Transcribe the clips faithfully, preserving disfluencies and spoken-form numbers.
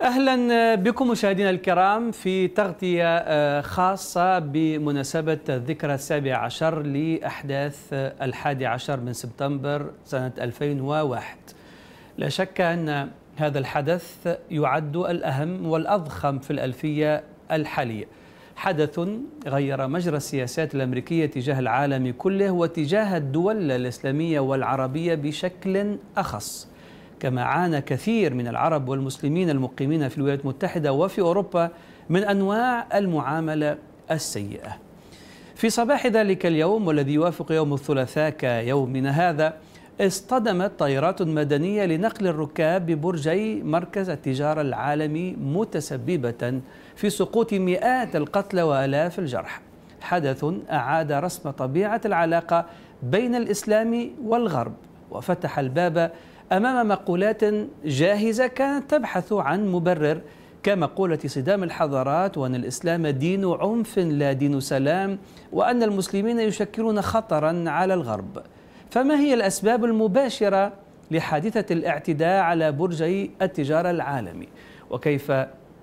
أهلا بكم مشاهدينا الكرام في تغطية خاصة بمناسبة الذكرى السابع عشر لأحداث الحادي عشر من سبتمبر سنة ألفين وواحد. لا شك أن هذا الحدث يعد الأهم والأضخم في الألفية الحالية، حدث غير مجرى السياسات الأمريكية تجاه العالم كله وتجاه الدول الإسلامية والعربية بشكل أخص، كما عانى كثير من العرب والمسلمين المقيمين في الولايات المتحدة وفي أوروبا من أنواع المعاملة السيئة. في صباح ذلك اليوم والذي يوافق يوم الثلاثاء كيومنا هذا، اصطدمت طائرات مدنية لنقل الركاب ببرجي مركز التجارة العالمي متسببة في سقوط مئات القتلى وآلاف الجرحى. حدث أعاد رسم طبيعة العلاقة بين الإسلام والغرب وفتح الباب أمام مقولات جاهزة كانت تبحث عن مبرر، كمقولة صدام الحضارات، وأن الإسلام دين عنف لا دين سلام، وأن المسلمين يشكلون خطرا على الغرب. فما هي الأسباب المباشرة لحادثة الاعتداء على برجي التجارة العالمي؟ وكيف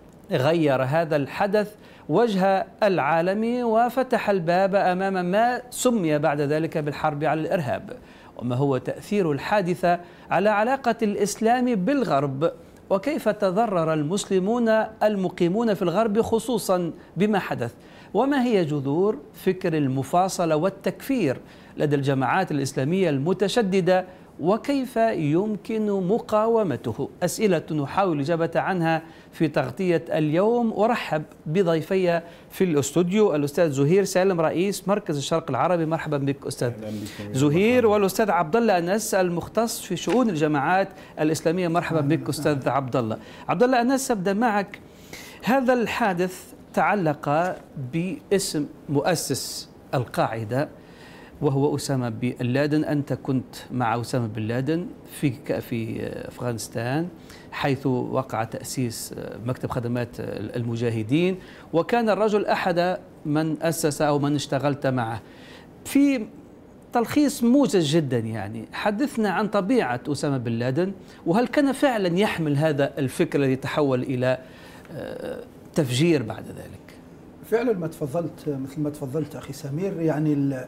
غير هذا الحدث وجه العالم وفتح الباب أمام ما سمي بعد ذلك بالحرب على الإرهاب؟ وما هو تأثير الحادثة على علاقة الإسلام بالغرب؟ وكيف تضرر المسلمون المقيمون في الغرب خصوصا بما حدث؟ وما هي جذور فكر المفاصلة والتكفير لدى الجماعات الإسلامية المتشددة؟ وكيف يمكن مقاومته؟ أسئلة نحاول الإجابة عنها في تغطية اليوم. أرحب بضيفي في الاستوديو الأستاذ زهير سالم رئيس مركز الشرق العربي. مرحبا بك أستاذ زهير. والأستاذ عبد الله أنس المختص في شؤون الجماعات الإسلامية. مرحبا بك أستاذ عبد الله. عبد الله أنس، أبدأ معك. هذا الحادث تعلق باسم مؤسس القاعدة وهو أسامة بن لادن. أنت كنت مع أسامة بن لادن في في أفغانستان حيث وقع تأسيس مكتب خدمات المجاهدين، وكان الرجل أحد من أسس أو من اشتغلت معه. في تلخيص موجز جدا يعني، حدثنا عن طبيعة أسامة بن لادن، وهل كان فعلا يحمل هذا الفكر الذي تحول إلى تفجير بعد ذلك؟ فعلا ما تفضلت مثل ما تفضلت أخي سمير، يعني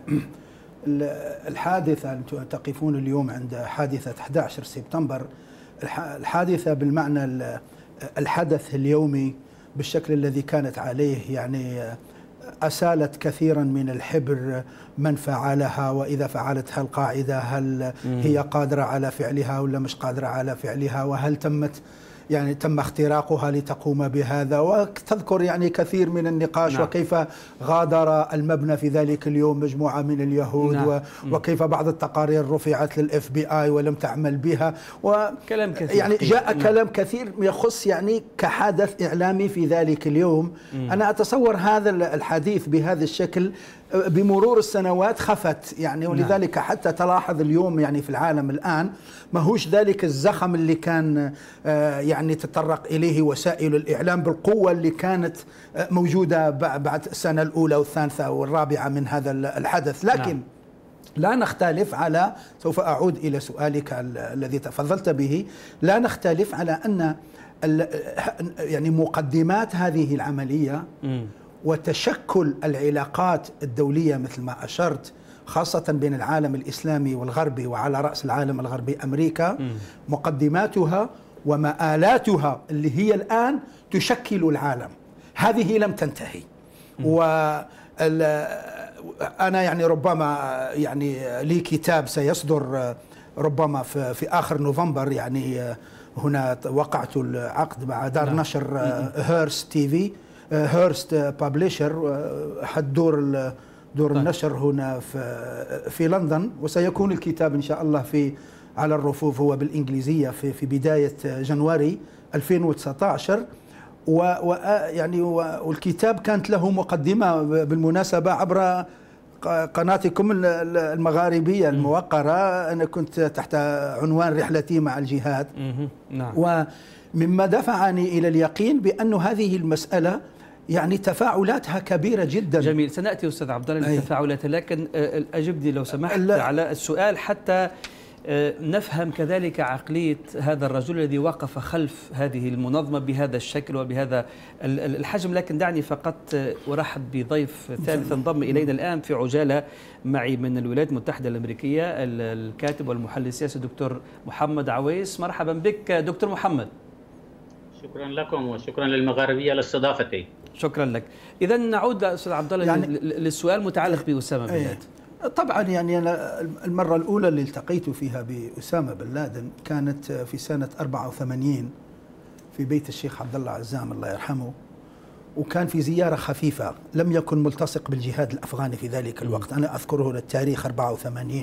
الحادثة أنتم تقفون اليوم عند حادثة أحد عشر سبتمبر. الحادثة بالمعنى الحدث اليومي بالشكل الذي كانت عليه، يعني أسالت كثيرا من الحبر من فعلها، وإذا فعلتها القاعدة هل هي قادرة على فعلها ولا مش قادرة على فعلها، وهل تمت يعني تم اختراقها لتقوم بهذا، وتذكر يعني كثير من النقاش. نعم. وكيف غادر المبنى في ذلك اليوم مجموعة من اليهود. نعم. وكيف بعض التقارير رفعت للإف بي آي ولم تعمل بها، وكلام كثير يعني جاء. نعم. كلام كثير يخص يعني كحدث إعلامي في ذلك اليوم. مم. أنا أتصور هذا الحديث بهذا الشكل بمرور السنوات خفت يعني، ولذلك حتى تلاحظ اليوم يعني في العالم الآن ما هوش ذلك الزخم اللي كان يعني تطرق إليه وسائل الإعلام بالقوة اللي كانت موجودة بعد السنة الأولى والثالثة والرابعة من هذا الحدث. لكن نعم. لا نختلف على، سوف أعود إلى سؤالك الذي تفضلت به، لا نختلف على أن يعني مقدمات هذه العملية م. وتشكل العلاقات الدولية مثل ما أشرت، خاصة بين العالم الإسلامي والغربي، وعلى رأس العالم الغربي أمريكا، م. مقدماتها ومآلاتها اللي هي الآن تشكل العالم، هذه لم تنتهي. وأنا يعني ربما يعني لي كتاب سيصدر ربما في, في آخر نوفمبر، يعني هنا وقعت العقد مع دار لا. نشر هيرست تي في، هيرست بابليشر، أحد دور دور طيب. النشر هنا في في لندن، وسيكون الكتاب إن شاء الله في على الرفوف، هو بالإنجليزية في في بداية جنواري ألفين وتسعة عشر. ويعني والكتاب كانت له مقدمة بالمناسبة عبر قناتكم المغاربية الموقرة. أنا كنت تحت عنوان رحلتي مع الجهاد. نعم. ومما دفعني إلى اليقين بأن هذه المسألة يعني تفاعلاتها كبيرة جدا. جميل، سنأتي أستاذ عبد الله للتفاعلات، لكن أجبني لو سمحت على السؤال حتى نفهم كذلك عقلية هذا الرجل الذي وقف خلف هذه المنظمة بهذا الشكل وبهذا الحجم. لكن دعني فقط أرحب بضيف ثالث انضم إلينا الآن في عجالة معي من الولايات المتحدة الأمريكية، الكاتب والمحلل السياسي دكتور محمد عويس. مرحبا بك دكتور محمد. شكرا لكم وشكرا للمغاربية لاستضافتي. شكرا لك. إذا نعود أستاذ عبد الله يعني للسؤال المتعلق بأسامة بن لادن. طبعا يعني أنا المرة الأولى اللي التقيت فيها بأسامة بن لادن كانت في سنة أربعة وثمانين في بيت الشيخ عبد الله عزام الله يرحمه، وكان في زيارة خفيفة، لم يكن ملتصق بالجهاد الأفغاني في ذلك الوقت. أنا أذكره للتاريخ أربعة وثمانين،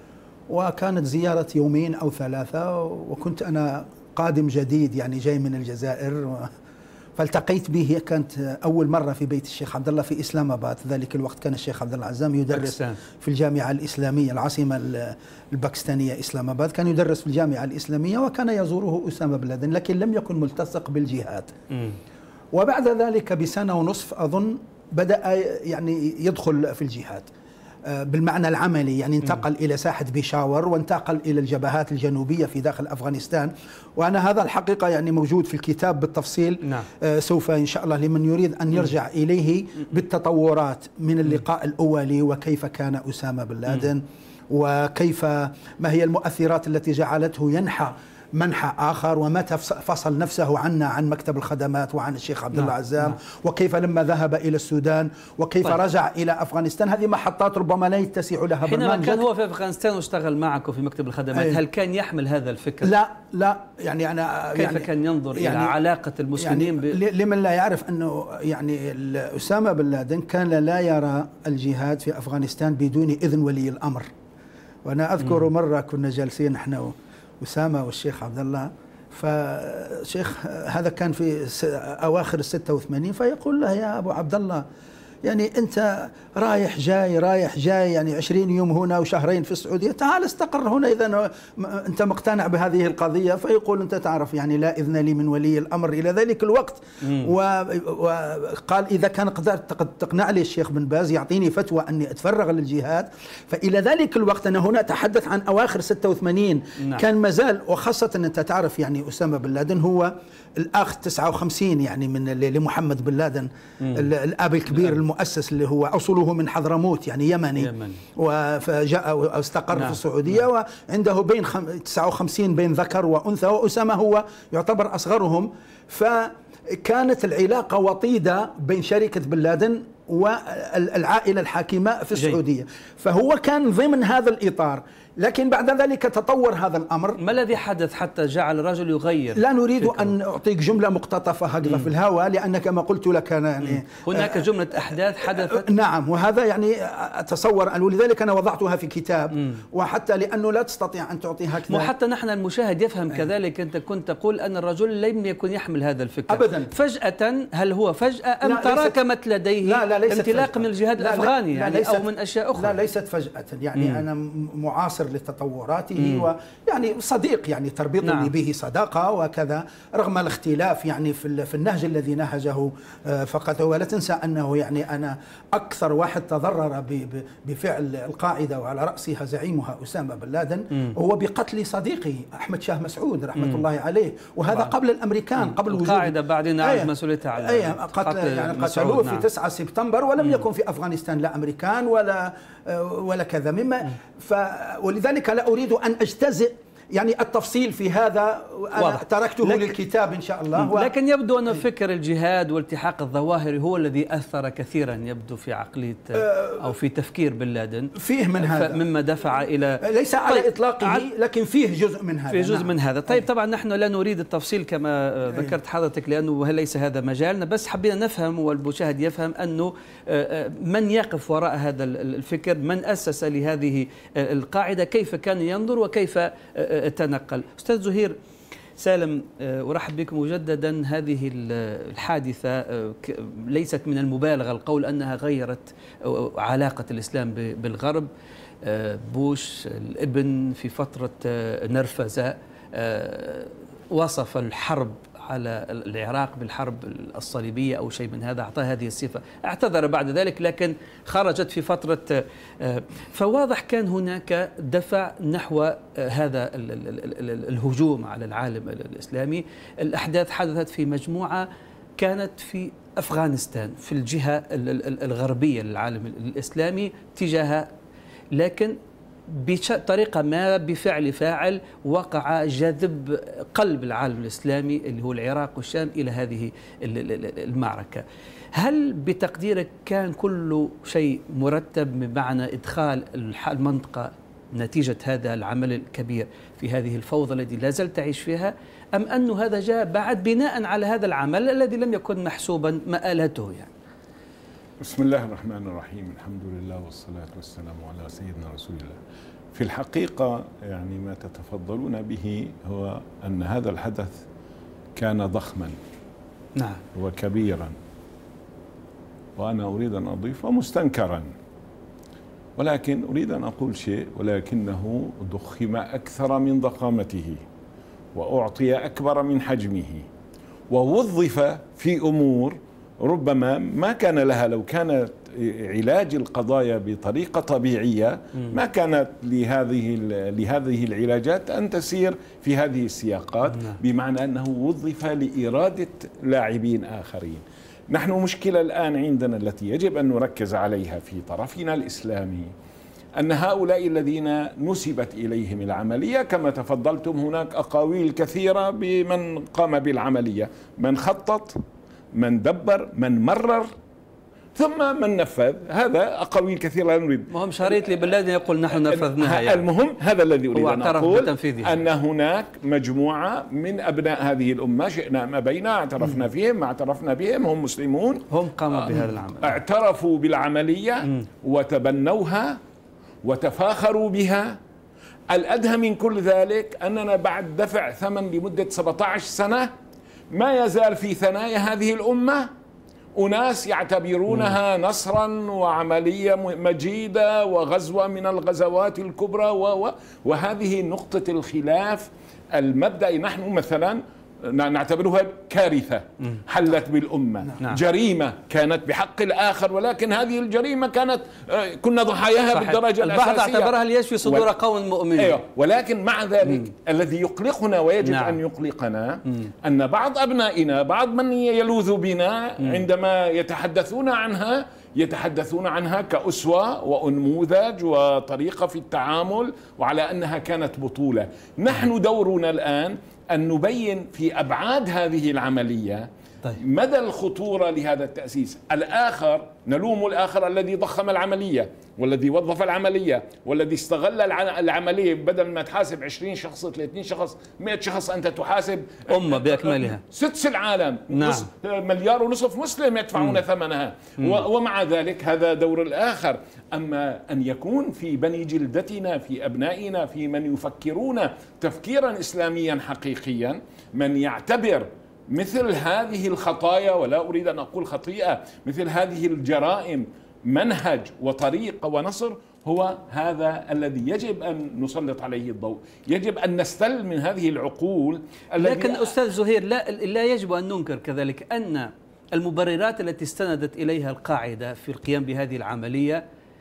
وكانت زيارة يومين أو ثلاثة، وكنت أنا قادم جديد يعني جاي من الجزائر، فالتقيت به. كانت أول مرة في بيت الشيخ عبد الله في إسلام آباد. في ذلك الوقت كان الشيخ عبد الله عزام يدرس باكستان. في الجامعة الإسلامية العاصمة الباكستانية إسلام آباد، كان يدرس في الجامعة الإسلامية، وكان يزوره أسامة بن لادن، لكن لم يكن ملتصق بالجهاد. م. وبعد ذلك بسنة ونصف أظن بدأ يعني يدخل في الجهاد بالمعنى العملي، يعني انتقل م. إلى ساحة بيشاور وانتقل إلى الجبهات الجنوبية في داخل أفغانستان. وأنا هذا الحقيقة يعني موجود في الكتاب بالتفصيل. نعم. آه سوف إن شاء الله لمن يريد أن يرجع م. إليه بالتطورات من اللقاء الأولي، وكيف كان أسامة بن لادن، وكيف ما هي المؤثرات التي جعلته ينحى منحى آخر، ومتى فصل نفسه عنا عن مكتب الخدمات وعن الشيخ عبد الله عزام، وكيف لما ذهب إلى السودان، وكيف طيب. رجع إلى أفغانستان. هذه محطات ربما لا يتسع لها برنامج. حينما كان هو في أفغانستان واشتغل معك في مكتب الخدمات، أي. هل كان يحمل هذا الفكر؟ لا لا يعني أنا كيف يعني كان ينظر يعني إلى علاقة المسلمين يعني ب... لمن لا يعرف أنه يعني أسامة بن لادن كان لا يرى الجهاد في أفغانستان بدون إذن ولي الأمر. وأنا أذكر م. مرة كنا جالسين نحن أسامة والشيخ عبد الله، فشيخ هذا كان في أواخر الستة وثمانين، فيقول له يا أبو عبد الله يعني أنت رايح جاي رايح جاي يعني عشرين يوم هنا وشهرين في السعودية، تعال استقر هنا إذا أنت مقتنع بهذه القضية. فيقول أنت تعرف يعني لا إذن لي من ولي الأمر إلى ذلك الوقت. وقال إذا كان قدرت تقنع لي الشيخ بن باز يعطيني فتوى أني أتفرغ للجهاد. فإلى ذلك الوقت أنا هنا أتحدث عن أواخر ستة وثمانين. نعم. كان مازال، وخاصة أنت تعرف يعني أسامة بن لادن هو الأخ تسعة وخمسين يعني من لمحمد بن لادن، الأب الكبير المؤسس اللي هو أصله من حضرموت يعني يمني, يمني. وجاء واستقر نعم. في السعودية. نعم. وعنده بين تسعة وخمسين بين ذكر وأنثى، وأسامة هو يعتبر أصغرهم. فكانت العلاقة وطيدة بين شركة بن لادن والعائلة الحاكمة في السعودية. فهو كان ضمن هذا الإطار، لكن بعد ذلك تطور هذا الأمر. ما الذي حدث حتى جعل الرجل يغير؟ لا نريد فكره. أن أعطيك جملة مقتطفة هكذا في الهواء، لأن كما قلت لك أنا يعني هناك جملة أحداث حدثت. نعم، وهذا يعني أتصور، ولذلك أنا وضعتها في كتاب. مم. وحتى لأنه لا تستطيع أن تعطيها كذا، وحتى نحن المشاهد يفهم كذلك. أنت كنت تقول أن الرجل لم يكن يحمل هذا الفكر أبدا. فجأة، هل هو فجأة أم تراكمت لديه لا لا انطلاق من الجهاد لا الأفغاني لا يعني أو من أشياء أخرى؟ لا ليست فجأة يعني. مم. أنا معاصر للتطورات، ويعني صديق يعني تربطني نعم. به صداقة وكذا، رغم الاختلاف يعني في في النهج الذي نهجه فقط. ولا تنسى أنه يعني أنا أكثر واحد تضرر بفعل القاعدة وعلى رأسها زعيمها أسامة بن لادن هو بقتل صديقي أحمد شاه مسعود رحمة مم. الله عليه، وهذا بعد. قبل الأمريكان مم. قبل وجود القاعدة بعدين عاد مسؤوليتها على أيه قتل يعني قتلوه نعم. في تسعة سبتمبر، ولم مم. يكن في أفغانستان لا أمريكان ولا ولا كذا مما ف ولذلك لا أريد أن أجتزئ يعني التفصيل في هذا، أنا تركته لكن للكتاب إن شاء الله. و... لكن يبدو أن فكر الجهاد والتحاق الظواهر هو الذي أثر كثيرا يبدو في عقلية أو في تفكير بن لادن. فيه من هذا مما دفع إلى ليس على طيب إطلاقه، لكن فيه جزء من هذا. فيه جزء نعم. من هذا. طيب طبعا نحن لا نريد التفصيل كما ذكرت حضرتك لأنه ليس هذا مجالنا، بس حبينا نفهم والمشاهد يفهم أنه من يقف وراء هذا الفكر، من أسس لهذه القاعدة، كيف كان ينظر وكيف تنقل. أستاذ زهير سالم، أرحب بكم مجددا. هذه الحادثة ليست من المبالغة القول أنها غيرت علاقة الإسلام بالغرب. بوش الابن في فترة نرفزة وصف الحرب على العراق بالحرب الصليبية أو شيء من هذا، أعطاه هذه الصفة. اعتذر بعد ذلك لكن خرجت في فترة، فواضح كان هناك دفع نحو هذا الهجوم على العالم الإسلامي. الأحداث حدثت في مجموعة كانت في أفغانستان، في الجهة الغربية للعالم الإسلامي تجاه، لكن بطريقة ما بفعل فاعل وقع جذب قلب العالم الإسلامي اللي هو العراق والشام إلى هذه المعركة. هل بتقديرك كان كل شيء مرتب بمعنى إدخال المنطقة نتيجة هذا العمل الكبير في هذه الفوضى التي لا زلت تعيش فيها، أم أن هذا جاء بعد بناء على هذا العمل الذي لم يكن محسوبا مآلته يعني؟ بسم الله الرحمن الرحيم، الحمد لله والصلاة والسلام على سيدنا رسول الله. في الحقيقة يعني ما تتفضلون به هو أن هذا الحدث كان ضخما نعم وكبيرا، وأنا أريد أن أضيف مستنكرا، ولكن أريد أن أقول شيء، ولكنه ضخم أكثر من ضخامته وأعطي أكبر من حجمه ووظف في أمور ربما ما كان لها، لو كانت علاج القضايا بطريقة طبيعية ما كانت لهذه لهذه العلاجات أن تسير في هذه السياقات، بمعنى أنه وظف لإرادة لاعبين آخرين. نحن مشكلة الآن عندنا التي يجب أن نركز عليها في طرفنا الإسلامي، أن هؤلاء الذين نسبت إليهم العملية كما تفضلتم هناك أقاويل كثيرة بمن قام بالعملية، من خطط، من دبر، من مرر، ثم من نفذ. هذا أقاويل كثيرة لا نريد. مهم شريط لي بالذي يقول نحن نفذناها يعني. المهم هذا الذي أريد أن أقول، أن هناك مجموعة من أبناء هذه الأمة شئنا ما بينا، اعترفنا فيهم ما اعترفنا بهم، هم مسلمون، هم قاموا بهذا العمل، اعترفوا بالعملية م. وتبنوها وتفاخروا بها. الأدهى من كل ذلك أننا بعد دفع ثمن لمدة سبعة عشر سنة ما يزال في ثنايا هذه الأمة أناس يعتبرونها نصرا وعملية مجيدة وغزوة من الغزوات الكبرى، وهذه نقطة الخلاف المبدئي. نحن مثلا نعتبرها كارثة حلت بالأمة، نعم. جريمة كانت بحق الآخر، ولكن هذه الجريمة كانت كنا ضحاياها صحيح. بالدرجة الأساسية. البعض اعتبرها ليشفي صدور قوم مؤمنين، أيوة. ولكن مع ذلك مم. الذي يقلقنا ويجب نعم. أن يقلقنا مم. أن بعض أبنائنا، بعض من يلوذ بنا مم. عندما يتحدثون عنها يتحدثون عنها كأسوة ونموذج وطريقة في التعامل، وعلى أنها كانت بطولة. نحن دورنا الآن أن نبين في أبعاد هذه العملية طيب. مدى الخطورة لهذا التأسيس. الآخر نلوم الآخر الذي ضخم العملية والذي وظف العملية والذي استغل العملية، بدل ما تحاسب عشرين شخص ثلاثين شخص مئة شخص أنت تحاسب أمة بأكملها، سدس العالم، نعم. مليار ونصف مسلم يدفعون م. ثمنها م. ومع ذلك هذا دور الآخر. أما أن يكون في بني جلدتنا، في أبنائنا، في من يفكرون تفكيرا إسلاميا حقيقيا، من يعتبر مثل هذه الخطايا، ولا أريد أن أقول خطيئة، مثل هذه الجرائم منهج وطريقة ونصر، هو هذا الذي يجب أن نسلط عليه الضوء. يجب أن نستل من هذه العقول. لكن أستاذ زهير، لا, لا يجب أن ننكر كذلك أن المبررات التي استندت إليها القاعدة في القيام بهذه العملية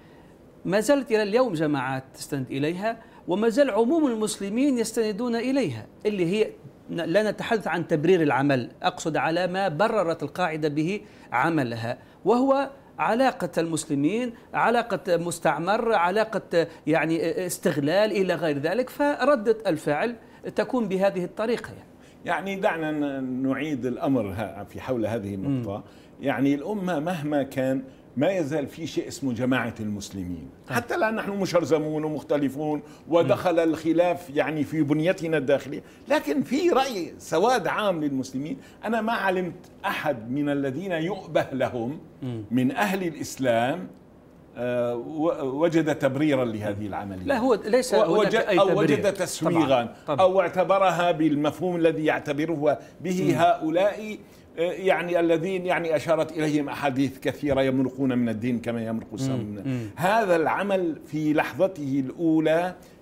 ما زالت إلى اليوم جماعات تستند إليها، وما زال عموم المسلمين يستندون إليها، اللي هي لا نتحدث عن تبرير العمل، أقصد على ما بررت القاعدة به عملها، وهو علاقة المسلمين، علاقة مستعمر، علاقة يعني استغلال إلى غير ذلك، فردة الفعل تكون بهذه الطريقة. يعني, يعني دعنا نعيد الأمر في حول هذه النقطة. م. يعني الأمة مهما كان ما يزال في شيء اسمه جماعة المسلمين، حتى الآن نحن مشرذمون ومختلفون ودخل الخلاف يعني في بنيتنا الداخلية، لكن في رأي سواد عام للمسلمين. أنا ما علمت أحد من الذين يؤبه لهم من أهل الإسلام وجد تبريرا لهذه العملية. لا، هو ليس هناك أي أو وجد تسويغا طبعاً. طبعاً. أو اعتبرها بالمفهوم الذي يعتبره به هؤلاء يعني الذين يعني أشارت إليهم أحاديث كثيرة يمرقون من الدين كما يمرق السهم. هذا العمل في لحظته الأولى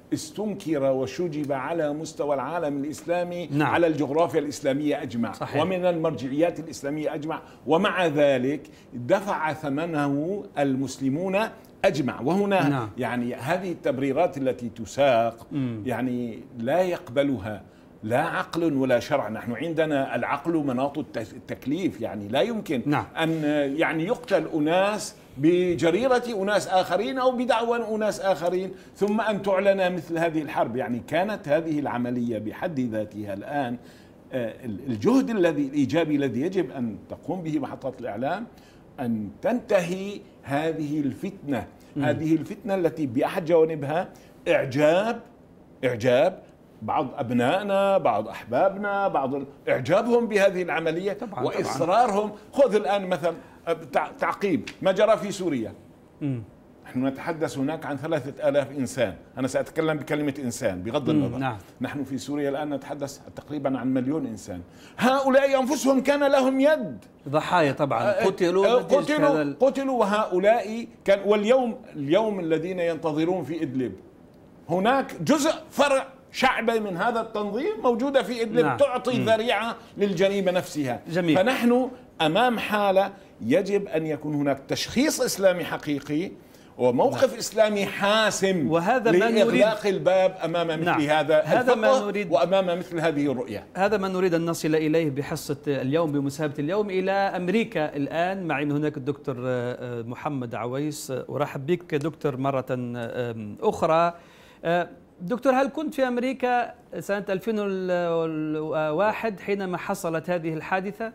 استنكر وشجب على مستوى العالم الإسلامي، نعم. على الجغرافيا الإسلامية أجمع، صحيح. ومن المرجعيات الإسلامية أجمع، ومع ذلك دفع ثمنه المسلمون أجمع. وهنا نعم. يعني هذه التبريرات التي تساق م. يعني لا يقبلها لا عقل ولا شرع. نحن عندنا العقل مناط التكليف، يعني لا يمكن نعم. أن يعني يقتل أناس بجريرة أناس آخرين أو بدعوى أناس آخرين ثم أن تعلن مثل هذه الحرب. يعني كانت هذه العملية بحد ذاتها الآن الجهد الذي الإيجابي الذي يجب أن تقوم به محطات الإعلام أن تنتهي هذه الفتنة م. هذه الفتنة التي بأحد جوانبها إعجاب إعجاب بعض أبنائنا، بعض أحبابنا، بعض إعجابهم بهذه العملية طبعاً وإصرارهم. طبعاً. خذ الآن مثلا تعقيب ما جرى في سوريا. م. نحن نتحدث هناك عن ثلاثة آلاف إنسان، أنا سأتكلم بكلمة إنسان بغض النظر. نعم. نحن في سوريا الآن نتحدث تقريبا عن مليون إنسان. هؤلاء أنفسهم كان لهم يد، ضحايا طبعا، قتلوا قتلوا قتلوا وهؤلاء كان. واليوم اليوم الذين ينتظرون في إدلب هناك جزء فرع شعبي من هذا التنظيم موجودة في إدلب. نعم. تعطي م. ذريعة للجريمة نفسها. جميل. فنحن أمام حالة يجب أن يكون هناك تشخيص إسلامي حقيقي وموقف نعم. إسلامي حاسم، وهذا ما لإغلاق الباب أمام مثل نعم. هذا هذا ما نريد، وأمام مثل هذه الرؤية. هذا ما نريد أن نصل إليه بحصة اليوم بمسابقة اليوم إلى أمريكا. الآن معي هناك الدكتور محمد عويس، أرحب بك دكتور مرة أخرى. دكتور، هل كنت في أمريكا سنة ألفين وواحد حينما حصلت هذه الحادثة؟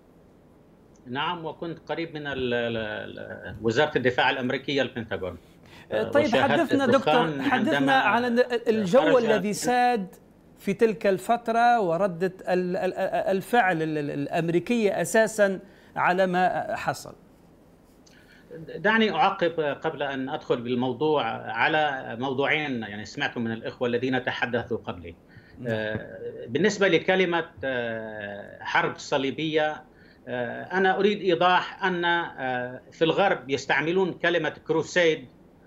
نعم، وكنت قريب من وزارة الدفاع الأمريكية البنتاغون. طيب حدثنا دكتور، حدثنا عن الجو الذي ساد في تلك الفترة وردة الفعل الأمريكية أساسا على ما حصل. دعني أعقب قبل أن أدخل بالموضوع على موضوعين يعني سمعتم من الإخوة الذين تحدثوا قبلي. بالنسبة لكلمة حرب صليبية، أنا أريد إيضاح أن في الغرب يستعملون كلمة كروسيد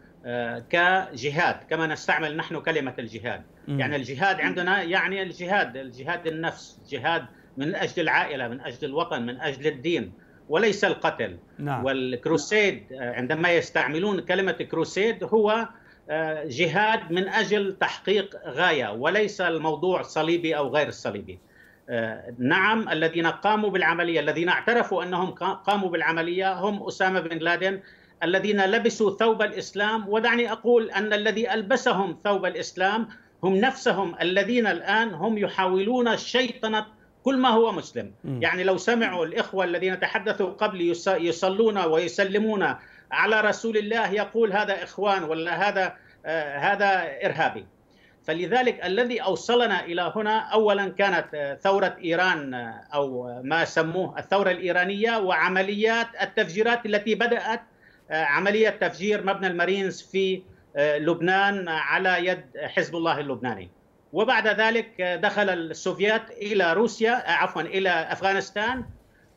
كجهاد كما نستعمل نحن كلمة الجهاد. م. يعني الجهاد عندنا يعني الجهاد الجهاد النفس، جهاد من أجل العائلة، من أجل الوطن، من أجل الدين، وليس القتل. نعم. والكروسيد عندما يستعملون كلمة كروسيد هو جهاد من أجل تحقيق غاية، وليس الموضوع صليبي أو غير صليبي. نعم، الذين قاموا بالعملية، الذين اعترفوا أنهم قاموا بالعملية هم أسامة بن لادن الذين لبسوا ثوب الإسلام. ودعني أقول أن الذي ألبسهم ثوب الإسلام هم نفسهم الذين الآن هم يحاولون شيطنة كل ما هو مسلم. م. يعني لو سمعوا الإخوة الذين تحدثوا قبل يصلون ويسلمون على رسول الله يقول هذا إخوان ولا هذا آه هذا إرهابي. فلذلك الذي أوصلنا إلى هنا أولا كانت ثورة إيران أو ما سموه الثورة الإيرانية وعمليات التفجيرات التي بدأت، عملية تفجير مبنى المارينز في لبنان على يد حزب الله اللبناني. وبعد ذلك دخل السوفيات إلى روسيا عفوا إلى أفغانستان،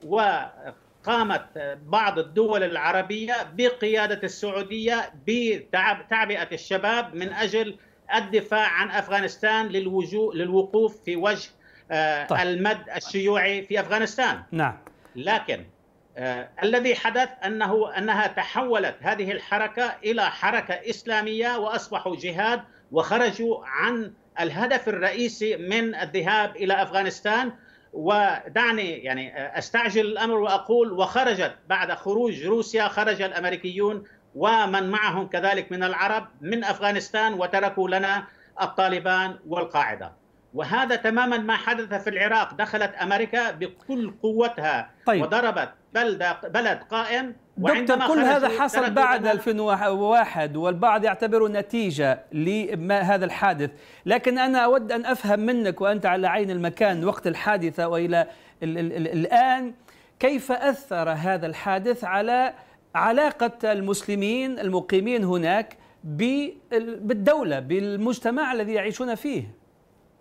وقامت بعض الدول العربية بقيادة السعودية بتعبئة الشباب من أجل الدفاع عن أفغانستان للوجوء للوقوف في وجه طيب. المد الشيوعي في أفغانستان. نعم. لكن آه الذي حدث أنه أنها تحولت هذه الحركة إلى حركة إسلامية وأصبحوا جهاد وخرجوا عن الهدف الرئيسي من الذهاب إلى أفغانستان. ودعني يعني أستعجل الأمر وأقول وخرجت بعد خروج روسيا خرج الأمريكيون ومن معهم كذلك من العرب من أفغانستان وتركوا لنا الطالبان والقاعدة. وهذا تماما ما حدث في العراق، دخلت أمريكا بكل قوتها طيب. وضربت بلد بلد قائم. دكتور، كل هذا حصل بعد ألفين وواحد والبعض يعتبره نتيجة لهذا الحادث، لكن أنا أود أن أفهم منك وأنت على عين المكان وقت الحادثة وإلى ال ال ال الآن كيف أثر هذا الحادث على علاقة المسلمين المقيمين هناك بالدولة، بالمجتمع الذي يعيشون فيه.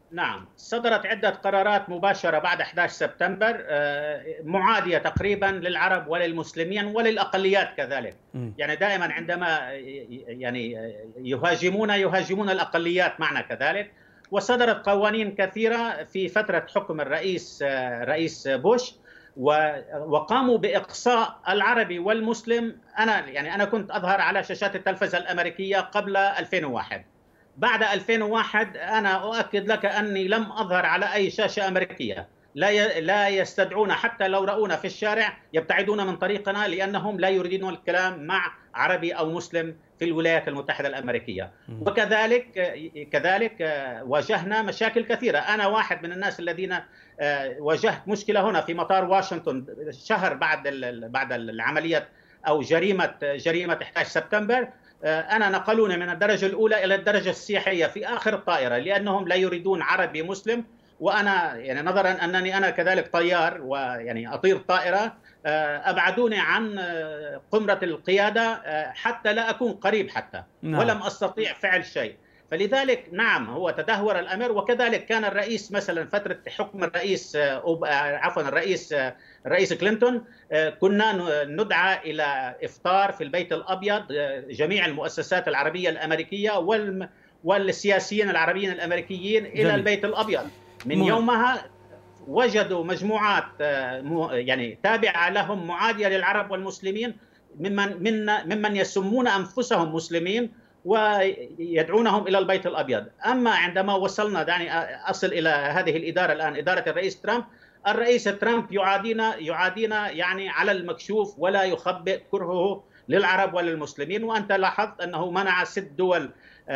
نعم، صدرت عدة قرارات مباشرة بعد أحد عشر سبتمبر معادية تقريبا للعرب وللمسلمين وللأقليات كذلك. م. يعني دائما عندما يعني يهاجمون يهاجمون الأقليات معنا كذلك. وصدرت قوانين كثيرة في فترة حكم الرئيس رئيس بوش، وقاموا بإقصاء العربي والمسلم. أنا يعني أنا كنت أظهر على شاشات التلفزة الأمريكية قبل ألفين وواحد. بعد ألفين وواحد أنا أؤكد لك أني لم أظهر على أي شاشة أمريكية. لا لا يستدعون، حتى لو رأونا في الشارع يبتعدون من طريقنا، لأنهم لا يريدون الكلام مع عربي أو مسلم في الولايات المتحدة الأمريكية. وكذلك كذلك واجهنا مشاكل كثيرة. أنا واحد من الناس الذين واجهت مشكلة هنا في مطار واشنطن شهر بعد بعد العملية أو جريمة جريمة أحد عشر سبتمبر. أنا نقلوني من الدرجة الأولى إلى الدرجة السياحية في آخر الطائرة، لأنهم لا يريدون عربي مسلم. وأنا يعني نظرا أنني أنا كذلك طيار ويعني أطير طائرة، أبعدوني عن قمرة القيادة حتى لا أكون قريب حتى. نعم. ولم أستطيع فعل شيء. فلذلك نعم هو تدهور الأمر. وكذلك كان الرئيس مثلا فترة حكم الرئيس عفوا الرئيس الرئيس كلينتون، كنا ندعى إلى إفطار في البيت الأبيض جميع المؤسسات العربية الأمريكية والسياسيين العربيين الأمريكيين إلى جميل. البيت الأبيض. من مم. يومها وجدوا مجموعات يعني تابعة لهم معادية للعرب والمسلمين، ممن من ممن يسمون أنفسهم مسلمين ويدعونهم إلى البيت الأبيض. أما عندما وصلنا دعني أصل إلى هذه الإدارة الآن، إدارة الرئيس ترامب، الرئيس ترامب يعادينا يعادينا يعني على المكشوف، ولا يخبئ كرهه للعرب وللمسلمين. وأنت لاحظت أنه منع ست دول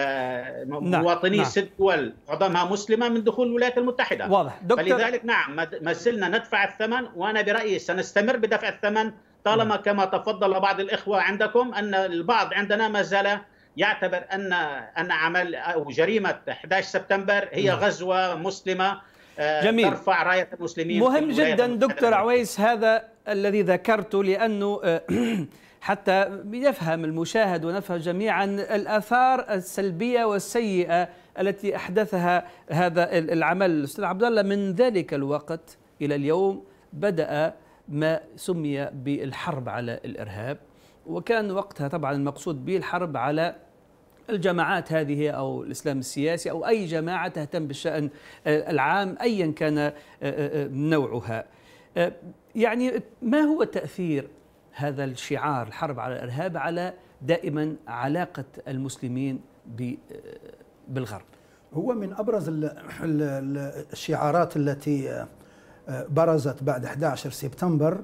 مواطني نعم. ست دول عظمها مسلمة من دخول الولايات المتحدة. واضح دكتور. فلذلك نعم ما زلنا ندفع الثمن، وأنا برأيي سنستمر بدفع الثمن طالما م. كما تفضل بعض الإخوة عندكم أن البعض عندنا ما زال يعتبر أن أن عمل أو جريمة أحد عشر سبتمبر هي م. غزوة مسلمة جميل. ترفع راية المسلمين. مهم جدا دكتور عويس هذا الذي ذكرته، لأنه حتى يفهم المشاهد ونفهم جميعا الآثار السلبية والسيئة التي أحدثها هذا العمل. أستاذ عبد الله، من ذلك الوقت إلى اليوم بدأ ما سمي بالحرب على الإرهاب، وكان وقتها طبعا المقصود به الحرب على الجماعات هذه أو الإسلام السياسي أو أي جماعة تهتم بالشأن العام أيا كان نوعها. يعني ما هو تأثير هذا الشعار الحرب على الإرهاب على دائما علاقة المسلمين بالغرب؟ هو من أبرز الشعارات التي برزت بعد أحد عشر سبتمبر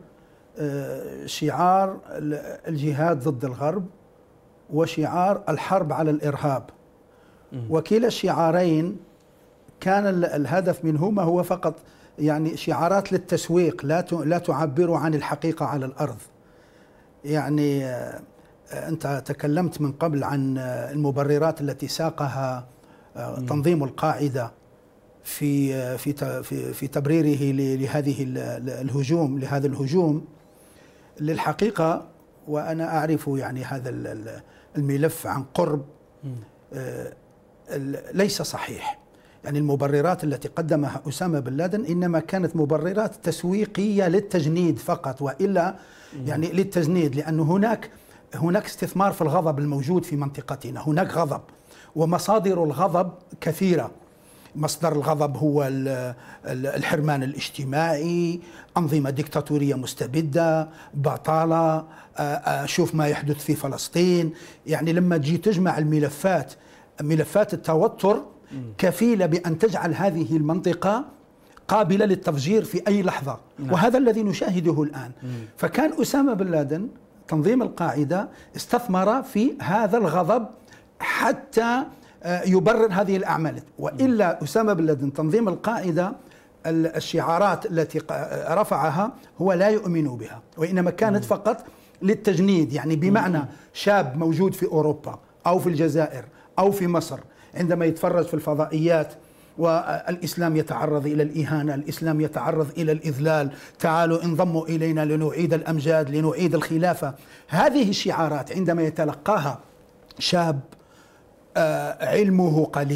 شعار الجهاد ضد الغرب وشعار الحرب على الإرهاب. وكلا الشعارين كان الهدف منهما هو فقط يعني شعارات للتسويق، لا لا تعبر عن الحقيقة على الأرض. يعني أنت تكلمت من قبل عن المبررات التي ساقها تنظيم القاعدة في في في تبريره لهذه الهجوم لهذا الهجوم. للحقيقة وأنا أعرف يعني هذا الملف عن قرب ليس صحيح. يعني المبررات التي قدمها أسامة بن لادن إنما كانت مبررات تسويقية للتجنيد فقط، وإلا يعني للتجنيد، لأن هناك هناك استثمار في الغضب الموجود في منطقتنا. هناك غضب ومصادر الغضب كثيرة. مصدر الغضب هو الحرمان الاجتماعي، أنظمة ديكتاتورية مستبدة، بطالة، شوف ما يحدث في فلسطين. يعني لما تجي تجمع الملفات ملفات التوتر كفيلة بأن تجعل هذه المنطقة قابلة للتفجير في أي لحظة. نعم. وهذا الذي نشاهده الآن. مم. فكان أسامة بن لادن تنظيم القاعدة استثمر في هذا الغضب حتى يبرر هذه الأعمال. وإلا أسامة بن لادن تنظيم القاعدة الشعارات التي رفعها هو لا يؤمن بها، وإنما كانت مم. فقط للتجنيد. يعني بمعنى شاب موجود في أوروبا أو في الجزائر أو في مصر عندما يتفرج في الفضائيات والإسلام يتعرض إلى الإهانة، الإسلام يتعرض إلى الإذلال، تعالوا انضموا إلينا لنعيد الأمجاد، لنعيد الخلافة. هذه الشعارات عندما يتلقاها شاب علمه قليل،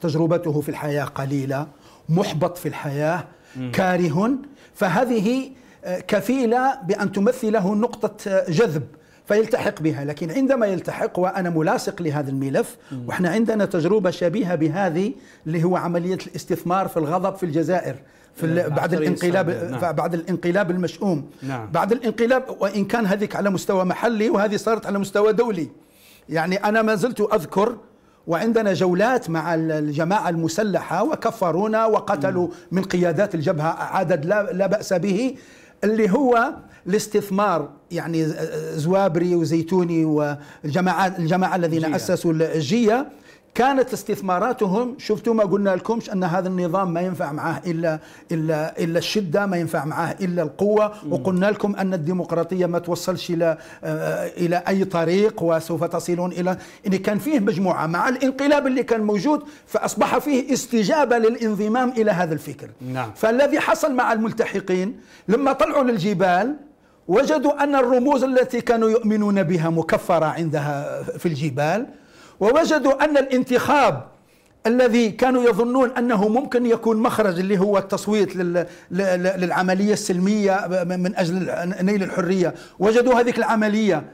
تجربته في الحياة قليلة، محبط في الحياة، كاره، فهذه كفيلة بأن تمثل له نقطة جذب فيلتحق بها. لكن عندما يلتحق، وأنا ملاصق لهذا الملف، وإحنا عندنا تجربة شبيهة بهذه اللي هو عملية الاستثمار في الغضب في الجزائر في بعد الانقلاب. نعم. بعد الانقلاب المشؤوم. نعم. بعد الانقلاب، وإن كان هذيك على مستوى محلي وهذه صارت على مستوى دولي. يعني أنا ما زلت أذكر وعندنا جولات مع الجماعة المسلحة وكفرونا وقتلوا من قيادات الجبهة عدد لا, لا بأس به، اللي هو الاستثمار. يعني زوابري وزيتوني والجماعة الجماعة الذين جية. أسسوا الجية، كانت استثماراتهم، شفتوا ما قلنا لكمش أن هذا النظام ما ينفع معه إلا إلا إلا الشدة، ما ينفع معه إلا القوة، وقلنا لكم أن الديمقراطية ما توصلش إلى إلى أي طريق وسوف تصلون إلى إن كان فيه مجموعة مع الانقلاب اللي كان موجود، فأصبح فيه استجابة للانضمام إلى هذا الفكر. نعم. فالذي حصل مع الملتحقين لما طلعوا للجبال وجدوا أن الرموز التي كانوا يؤمنون بها مكفرة عندها في الجبال، ووجدوا أن الانتخاب الذي كانوا يظنون أنه ممكن يكون مخرج اللي هو التصويت للعملية السلمية من أجل نيل الحرية، وجدوا هذه العملية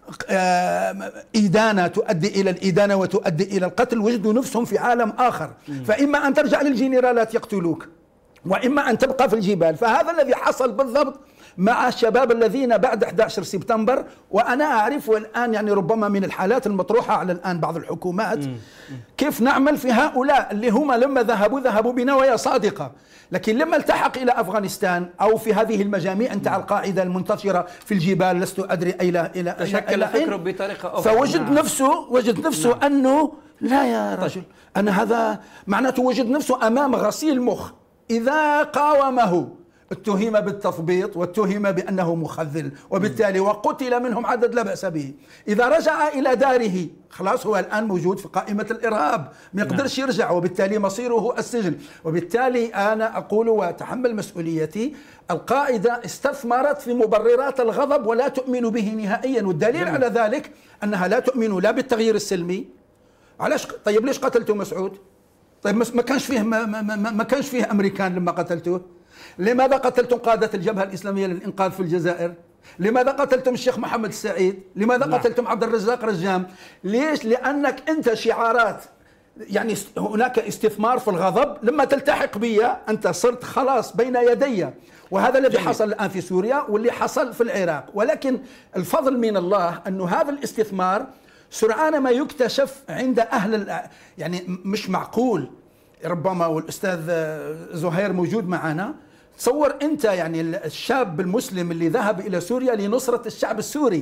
إدانة تؤدي إلى الإدانة وتؤدي إلى القتل، وجدوا نفسهم في عالم آخر. فإما أن ترجع للجنرالات يقتلوك، وإما أن تبقى في الجبال. فهذا الذي حصل بالضبط مع الشباب الذين بعد أحد عشر سبتمبر. وأنا أعرف الآن يعني ربما من الحالات المطروحة على الآن بعض الحكومات كيف نعمل في هؤلاء اللي هم لما ذهبوا ذهبوا بنوايا صادقة، لكن لما التحق إلى أفغانستان أو في هذه المجاميع نتاع القاعدة المنتشرة في الجبال، لست أدري إلى إلى تشكل فكره بطريقة أخرى، فوجد نعم. نفسه وجد نفسه نعم. أنه لا يا رجل، أنا هذا معناته وجد نفسه أمام غسيل مخ. إذا قاومه اتهم بالتثبيط واتهم بأنه مخذل، وبالتالي وقتل منهم عدد لا بأس به. إذا رجع إلى داره خلاص هو الآن موجود في قائمة الإرهاب، ما يقدرش يرجع، وبالتالي مصيره السجن. وبالتالي أنا أقول وأتحمل مسؤوليتي، القاعدة استثمرت في مبررات الغضب ولا تؤمن به نهائيا، والدليل على ذلك أنها لا تؤمن لا بالتغيير السلمي. علاش؟ طيب ليش قتلتوا مسعود؟ طيب ما كانش فيه ما, ما, ما, ما كانش فيه أمريكان لما قتلتوه؟ لماذا قتلتم قادة الجبهة الإسلامية للإنقاذ في الجزائر؟ لماذا قتلتم الشيخ محمد السعيد؟ لماذا لا. قتلتم عبد الرزاق رجام؟ ليش؟ لأنك أنت شعارات، يعني هناك استثمار في الغضب. لما تلتحق بي أنت صرت خلاص بين يدي، وهذا الذي حصل الآن في سوريا واللي حصل في العراق. ولكن الفضل من الله أنه هذا الاستثمار سرعان ما يكتشف عند أهل، يعني مش معقول. ربما والأستاذ زهير موجود معنا، تصور أنت يعني الشاب المسلم اللي ذهب إلى سوريا لنصرة الشعب السوري،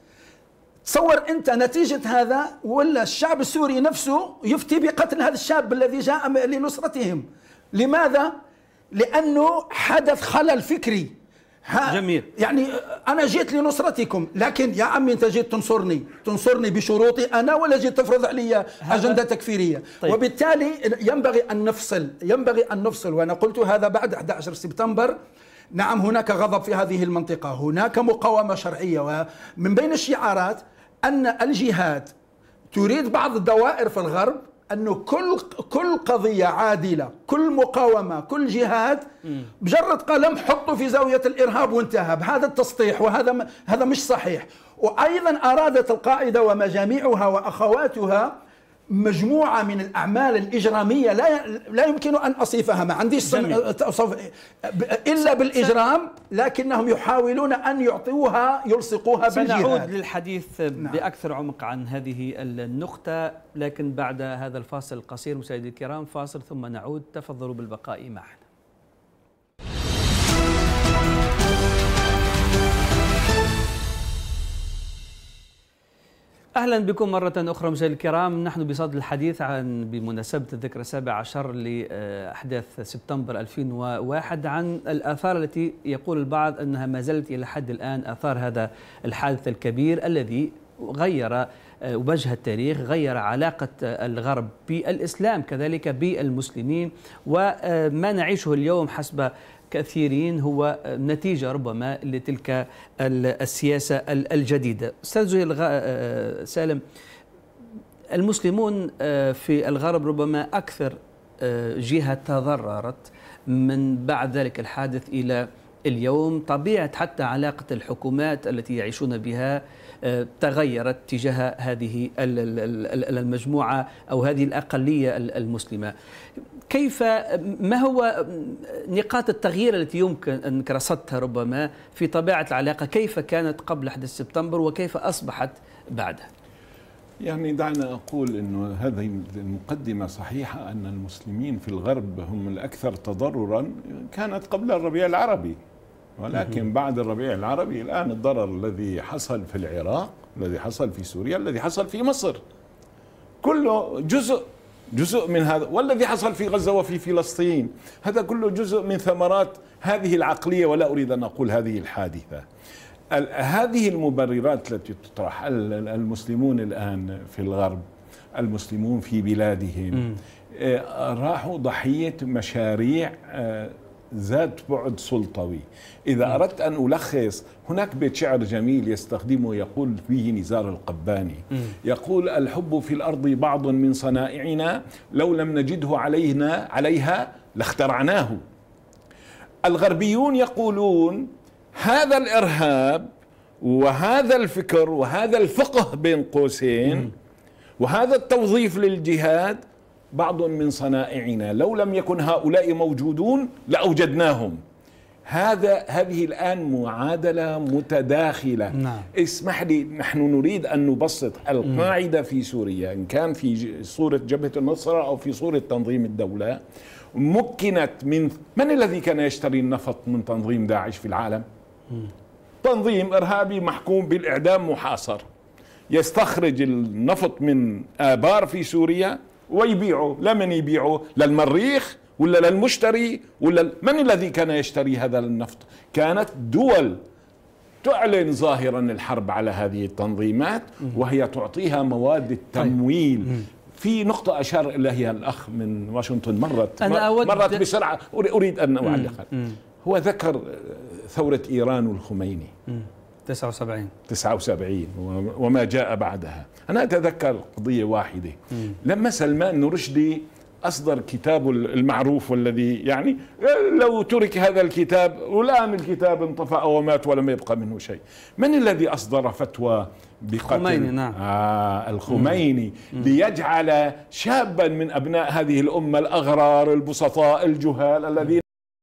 تصور أنت نتيجة هذا ولا الشعب السوري نفسه يفتي بقتل هذا الشاب الذي جاء لنصرتهم. لماذا؟ لأنه حدث خلل فكري. جميل. يعني أنا جيت لنصرتكم، لكن يا عمي أنت جيت تنصرني تنصرني بشروطي أنا، ولا جيت تفرض علي أجندة تكفيرية؟ طيب. وبالتالي ينبغي أن نفصل ينبغي أن نفصل وأنا قلت هذا بعد أحد عشر سبتمبر. نعم هناك غضب في هذه المنطقة، هناك مقاومة شرعية، ومن بين الشعارات أن الجهاد تريد بعض الدوائر في الغرب أنه كل كل قضية عادلة، كل مقاومة، كل جهاد بجرد قلم حطه في زاوية الإرهاب وانتهى. بهذا التسطيح، وهذا هذا مش صحيح. وأيضا أرادت القاعدة ومجاميعها وأخواتها مجموعة من الأعمال الإجرامية لا لا يمكن أن أصفها، ما عنديش إلا بالإجرام، لكنهم يحاولون أن يعطوها يلصقوها بالجهاد. سنعود للحديث نعم. بأكثر عمق عن هذه النقطة، لكن بعد هذا الفاصل القصير مشاهدي الكرام، فاصل ثم نعود، تفضلوا بالبقاء معنا. أهلا بكم مرة أخرى مشاهدينا الكرام. نحن بصدد الحديث عن بمناسبة الذكرى السابع عشر لأحداث سبتمبر ألفين وواحد عن الآثار التي يقول البعض أنها ما زالت إلى حد الآن آثار هذا الحادث الكبير الذي غير وجه التاريخ، غير علاقة الغرب بالإسلام كذلك بالمسلمين. وما نعيشه اليوم حسب كثيرين هو نتيجة ربما لتلك السياسة الجديدة. أستاذ سالم، المسلمون في الغرب ربما أكثر جهة تضررت من بعد ذلك الحادث إلى اليوم. طبيعة حتى علاقة الحكومات التي يعيشون بها تغيرت تجاه هذه المجموعة أو هذه الأقلية المسلمة. كيف ما هو نقاط التغيير التي يمكن أن رصدتها ربما في طبيعة العلاقة؟ كيف كانت قبل حدث سبتمبر وكيف أصبحت بعده؟ يعني دعنا أقول أنه هذه المقدمة صحيحة، أن المسلمين في الغرب هم الأكثر تضررا كانت قبل الربيع العربي، ولكن بعد الربيع العربي الآن الضرر الذي حصل في العراق، الذي حصل في سوريا، الذي حصل في مصر، كله جزء جزء من هذا، والذي حصل في غزة وفي فلسطين، هذا كله جزء من ثمرات هذه العقلية. ولا أريد أن أقول هذه الحادثة. هذه المبررات التي تطرح، المسلمون الآن في الغرب، المسلمون في بلادهم راحوا ضحية مشاريع ذات بعد سلطوي. إذا أردت أن ألخص، هناك بيت شعر جميل يستخدمه يقول فيه نزار القباني، يقول: الحب في الأرض بعض من صنائعنا، لو لم نجده علينا عليها لاخترعناه. الغربيون يقولون هذا الإرهاب وهذا الفكر وهذا الفقه بين قوسين وهذا التوظيف للجهاد بعض من صنائعنا، لو لم يكن هؤلاء موجودون لأوجدناهم. هذا هذه الآن معادلة متداخلة. نعم. اسمح لي، نحن نريد أن نبسط القاعدة في سوريا، إن كان في صورة جبهة النصرة أو في صورة تنظيم الدولة، مكنت من من الذي كان يشتري النفط من تنظيم داعش في العالم؟ تنظيم إرهابي محكوم بالإعدام محاصر، يستخرج النفط من آبار في سوريا ويبيعه. لمن يبيعه؟ للمريخ ولا للمشتري ولا من الذي كان يشتري هذا النفط؟ كانت دول تعلن ظاهرا الحرب على هذه التنظيمات وهي تعطيها مواد التمويل. في نقطة أشار إليها الأخ من واشنطن، مرت أنا مرت بسرعة أريد أن أعلقها. هو ذكر ثورة إيران والخميني تسعة وسبعين تسعة وسبعين وما جاء بعدها. أنا أتذكر قضية واحدة، لما سلمان رشدي أصدر كتابه المعروف، والذي يعني لو ترك هذا الكتاب، والآن الكتاب انطفأ ومات ولم يبقى منه شيء. من الذي أصدر فتوى بقتل الخميني؟ نعم. آه الخميني، مم. ليجعل شابا من أبناء هذه الأمة الأغرار البسطاء الجهال الذين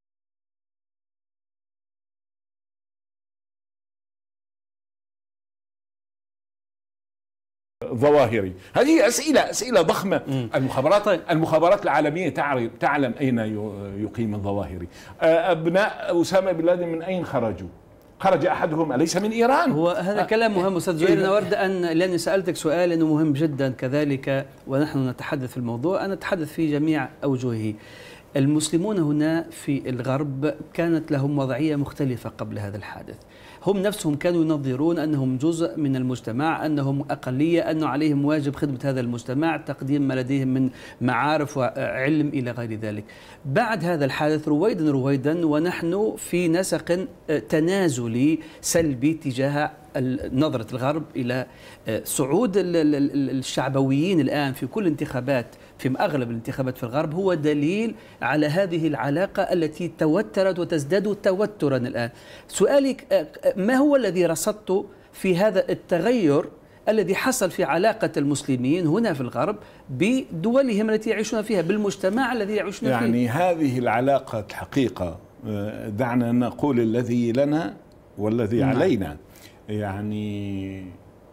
ظواهري. هذه أسئلة أسئلة ضخمة. م. المخابرات طيب. المخابرات العالمية تعرف تعلم أين يقيم الظواهري. أبناء أسامة بن لادن من أين خرجوا؟ خرج أحدهم أليس من إيران؟ هو هذا أه كلام مهم أستاذ زهير. أنا أود أن لأني سألتك سؤال أنه مهم جدا كذلك، ونحن نتحدث في الموضوع، أنا أتحدث في جميع أوجهه. المسلمون هنا في الغرب كانت لهم وضعية مختلفة قبل هذا الحادث. هم نفسهم كانوا ينظرون أنهم جزء من المجتمع، أنهم أقلية، أنه عليهم واجب خدمة هذا المجتمع، تقديم ما لديهم من معارف وعلم إلى غير ذلك. بعد هذا الحادث رويدا رويدا ونحن في نسق تنازلي سلبي تجاه نظرة الغرب إلى صعود الشعبويين الآن في كل انتخابات، في أغلب الانتخابات في الغرب، هو دليل على هذه العلاقة التي توترت وتزداد توترا الآن. سؤالي، ما هو الذي رصدته في هذا التغير الذي حصل في علاقة المسلمين هنا في الغرب بدولهم التي يعيشون فيها، بالمجتمع الذي يعيشون يعني فيه؟ يعني هذه العلاقة الحقيقة، دعنا نقول الذي لنا والذي نعم. علينا. يعني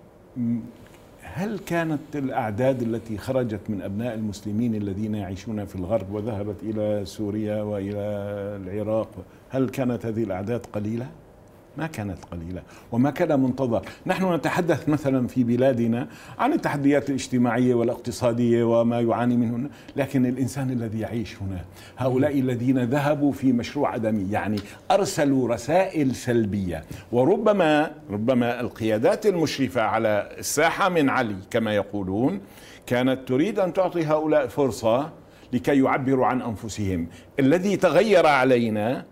هل كانت الأعداد التي خرجت من أبناء المسلمين الذين يعيشون في الغرب وذهبت إلى سوريا وإلى العراق، هل كانت هذه الأعداد قليلة؟ ما كانت قليلة وما كان منتظر. نحن نتحدث مثلا في بلادنا عن التحديات الاجتماعية والاقتصادية وما يعاني منه، لكن الإنسان الذي يعيش هنا، هؤلاء الذين ذهبوا في مشروع عدمي، يعني أرسلوا رسائل سلبية، وربما ربما القيادات المشرفة على الساحة من علي كما يقولون كانت تريد أن تعطي هؤلاء فرصة لكي يعبروا عن أنفسهم. الذي تغير علينا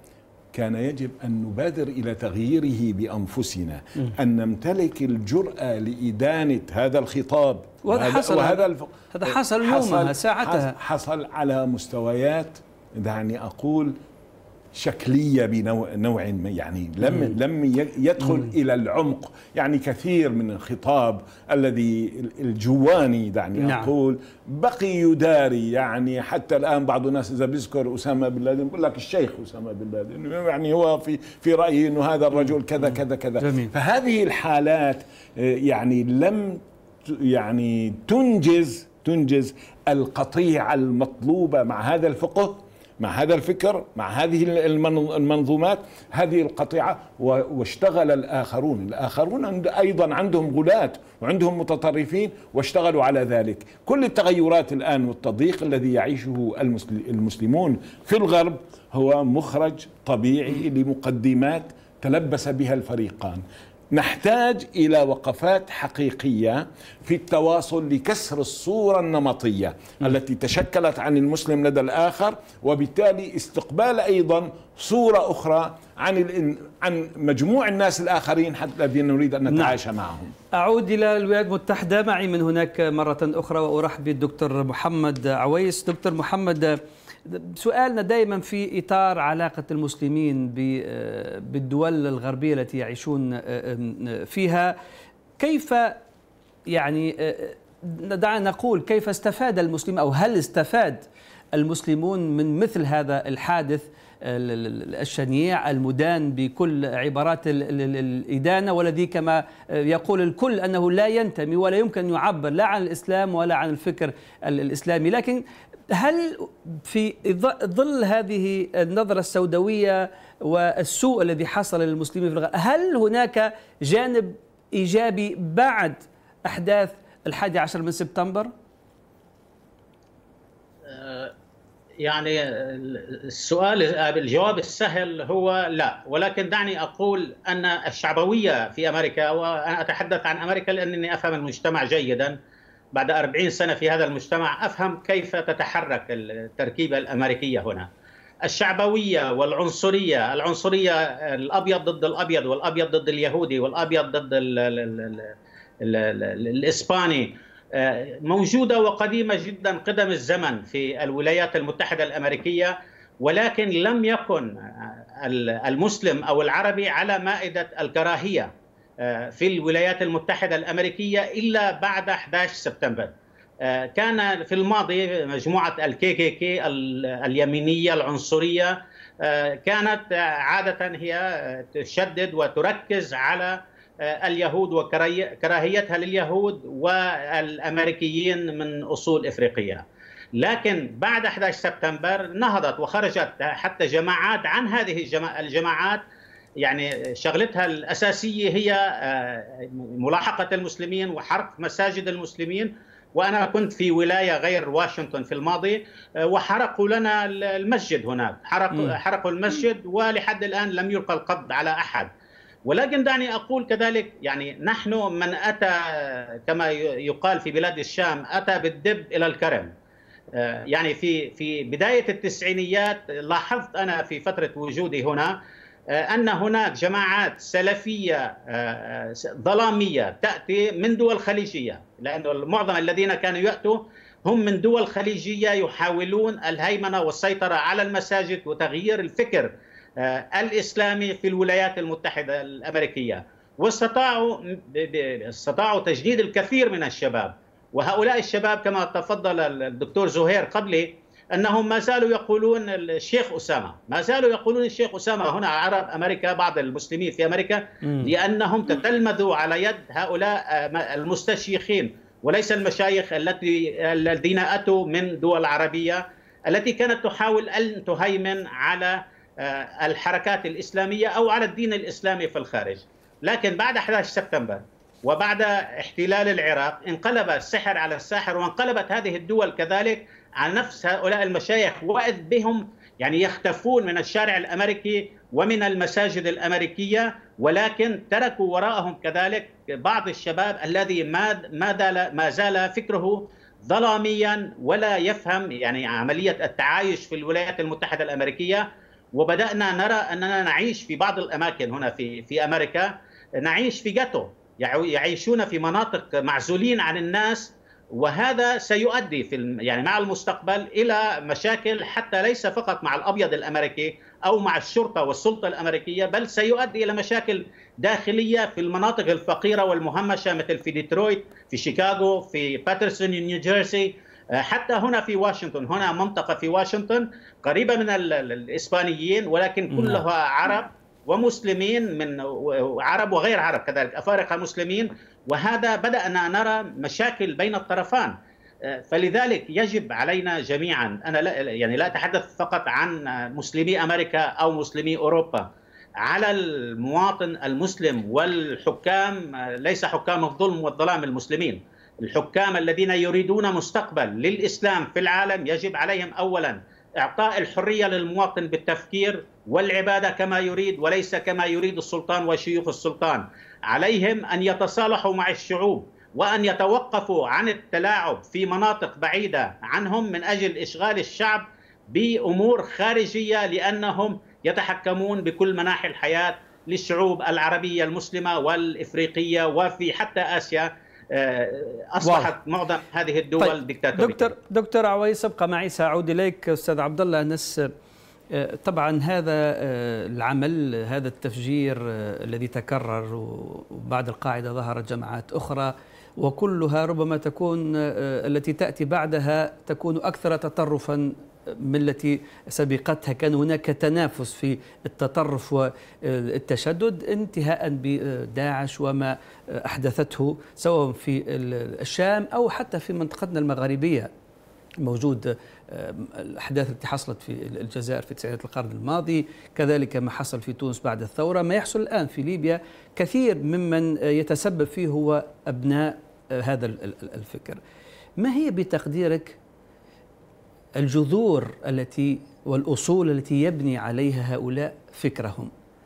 كان يجب أن نبادر إلى تغييره بأنفسنا، أن نمتلك الجرأة لإدانة هذا الخطاب. وهذا حصل، وهذا الف... هذا حصل يومها ساعتها، حصل على مستويات دعني أقول شكلية بنوع نوع ما، يعني لم مم. لم يدخل مم. إلى العمق. يعني كثير من الخطاب الذي الجواني دعني نعم. أقول بقي يداري. يعني حتى الآن بعض الناس إذا بيذكر أسامة بن لادن بيقول لك الشيخ أسامة بن لادن، يعني هو في في رأيه إنه هذا الرجل كذا مم. كذا كذا جميل. فهذه الحالات يعني لم يعني تنجز تنجز القطيعة المطلوبة مع هذا الفقه، مع هذا الفكر، مع هذه المنظومات، هذه القطيعة. واشتغل الآخرون الآخرون أيضا عندهم غلاة وعندهم متطرفين واشتغلوا على ذلك. كل التغيرات الآن والتضييق الذي يعيشه المسلمون في الغرب هو مخرج طبيعي لمقدمات تلبس بها الفريقان. نحتاج إلى وقفات حقيقية في التواصل لكسر الصورة النمطية التي تشكلت عن المسلم لدى الآخر، وبالتالي استقبال أيضا صورة أخرى عن عن مجموع الناس الآخرين حتى الذين نريد أن نتعايش نعم. معهم. أعود إلى الولايات المتحدة، معي من هناك مرة أخرى وأرحب بالدكتور محمد عويس. دكتور محمد، سؤالنا دائما في إطار علاقة المسلمين بالدول الغربية التي يعيشون فيها، كيف يعني دعنا نقول كيف استفاد المسلم، أو هل استفاد المسلمون من مثل هذا الحادث الشنيع المدان بكل عبارات الإدانة، والذي كما يقول الكل أنه لا ينتمي ولا يمكن أن يعبر لا عن الإسلام ولا عن الفكر الإسلامي. لكن هل في ظل هذه النظرة السوداوية والسوء الذي حصل للمسلمين في الغرب، هل هناك جانب إيجابي بعد أحداث الحادي عشر من سبتمبر؟ يعني السؤال الجواب السهل هو لا، ولكن دعني أقول أن الشعبوية في أمريكا، وأنا أتحدث عن أمريكا لأنني أفهم المجتمع جيدا، بعد أربعين سنة في هذا المجتمع أفهم كيف تتحرك التركيبة الأمريكية هنا. الشعبوية والعنصرية، العنصرية الأبيض ضد الأبيض، والأبيض ضد اليهودي، والأبيض ضد ال ال ال ال ال ال الإسباني، موجودة وقديمة جدا قدم الزمن في الولايات المتحدة الأمريكية، ولكن لم يكن المسلم أو العربي على مائدة الكراهية في الولايات المتحدة الأمريكية إلا بعد أحد عشر سبتمبر. كان في الماضي مجموعة الكي كي كي اليمينية العنصرية كانت عادة هي تشدد وتركز على اليهود وكراهيتها لليهود والأمريكيين من أصول إفريقية. لكن بعد أحد عشر سبتمبر نهضت وخرجت حتى جماعات عن هذه الجماعات، يعني شغلتها الأساسية هي ملاحقة المسلمين وحرق مساجد المسلمين. وأنا كنت في ولاية غير واشنطن في الماضي وحرقوا لنا المسجد هناك، حرقوا, حرقوا المسجد، ولحد الآن لم يلقى القبض على أحد. ولكن دعني أقول كذلك، يعني نحن من أتى كما يقال في بلاد الشام أتى بالدب إلى الكرم. يعني في في بداية التسعينيات لاحظت أنا في فترة وجودي هنا أن هناك جماعات سلفية ظلامية تأتي من دول خليجية، لأن معظم الذين كانوا يأتوا هم من دول خليجية يحاولون الهيمنة والسيطرة على المساجد وتغيير الفكر الإسلامي في الولايات المتحدة الأمريكية، واستطاعوا استطاعوا تجنيد الكثير من الشباب. وهؤلاء الشباب كما تفضل الدكتور زهير قبلي أنهم ما زالوا يقولون الشيخ أسامة، ما زالوا يقولون الشيخ أسامة هنا عرب أمريكا، بعض المسلمين في أمريكا، لأنهم تتلمذوا على يد هؤلاء المستشيخين وليس المشايخ التي الذين أتوا من دول عربية التي كانت تحاول أن تهيمن على الحركات الإسلامية أو على الدين الإسلامي في الخارج. لكن بعد أحد عشر سبتمبر وبعد احتلال العراق انقلب السحر على الساحر، وانقلبت هذه الدول كذلك عن نفس هؤلاء المشايخ، وإذ بهم يعني يختفون من الشارع الأمريكي ومن المساجد الأمريكية، ولكن تركوا وراءهم كذلك بعض الشباب الذي ما ما ما زال فكره ظلاميا ولا يفهم يعني عملية التعايش في الولايات المتحدة الأمريكية. وبدأنا نرى أننا نعيش في بعض الأماكن هنا في في أمريكا، نعيش في جاتو، يعيشون في مناطق معزولين عن الناس، وهذا سيؤدي في يعني مع المستقبل إلى مشاكل، حتى ليس فقط مع الأبيض الأمريكي أو مع الشرطة والسلطة الأمريكية، بل سيؤدي إلى مشاكل داخلية في المناطق الفقيرة والمهمشة مثل في ديترويت، في شيكاغو، في باترسون نيوجيرسي، حتى هنا في واشنطن. هنا منطقة في واشنطن قريبة من الإسبانيين ولكن كلها عرب ومسلمين، من عرب وغير عرب كذلك، أفارقة مسلمين، وهذا بدأنا نرى مشاكل بين الطرفان. فلذلك يجب علينا جميعا، أنا لا يعني لا أتحدث فقط عن مسلمي أمريكا أو مسلمي أوروبا، على المواطن المسلم والحكام، ليس حكام الظلم والظلام المسلمين، الحكام الذين يريدون مستقبل للإسلام في العالم، يجب عليهم أولا إعطاء الحرية للمواطن بالتفكير والعبادة كما يريد وليس كما يريد السلطان وشيوخ السلطان. عليهم أن يتصالحوا مع الشعوب وأن يتوقفوا عن التلاعب في مناطق بعيدة عنهم من أجل إشغال الشعب بأمور خارجية، لأنهم يتحكمون بكل مناحي الحياة للشعوب العربية المسلمة والإفريقية وفي حتى آسيا. أصبحت واو. معظم هذه الدول طيب. ديكتاتورية. دكتور دكتور عويس، ابقى معي، سأعود إليك. أستاذ عبد الله أنس، طبعا هذا العمل، هذا التفجير الذي تكرر وبعد القاعدة ظهرت جماعات أخرى، وكلها ربما تكون التي تأتي بعدها تكون أكثر تطرفا من التي سبقتها. كان هناك تنافس في التطرف والتشدد، انتهاء بداعش وما أحدثته سواء في الشام أو حتى في منطقتنا المغاربية. موجود الأحداث التي حصلت في الجزائر في تسعينات القرن الماضي، كذلك ما حصل في تونس بعد الثورة، ما يحصل الآن في ليبيا. كثير ممن يتسبب فيه هو أبناء هذا الفكر. ما هي بتقديرك الجذور التي والأصول التي يبني عليها هؤلاء فكرهم،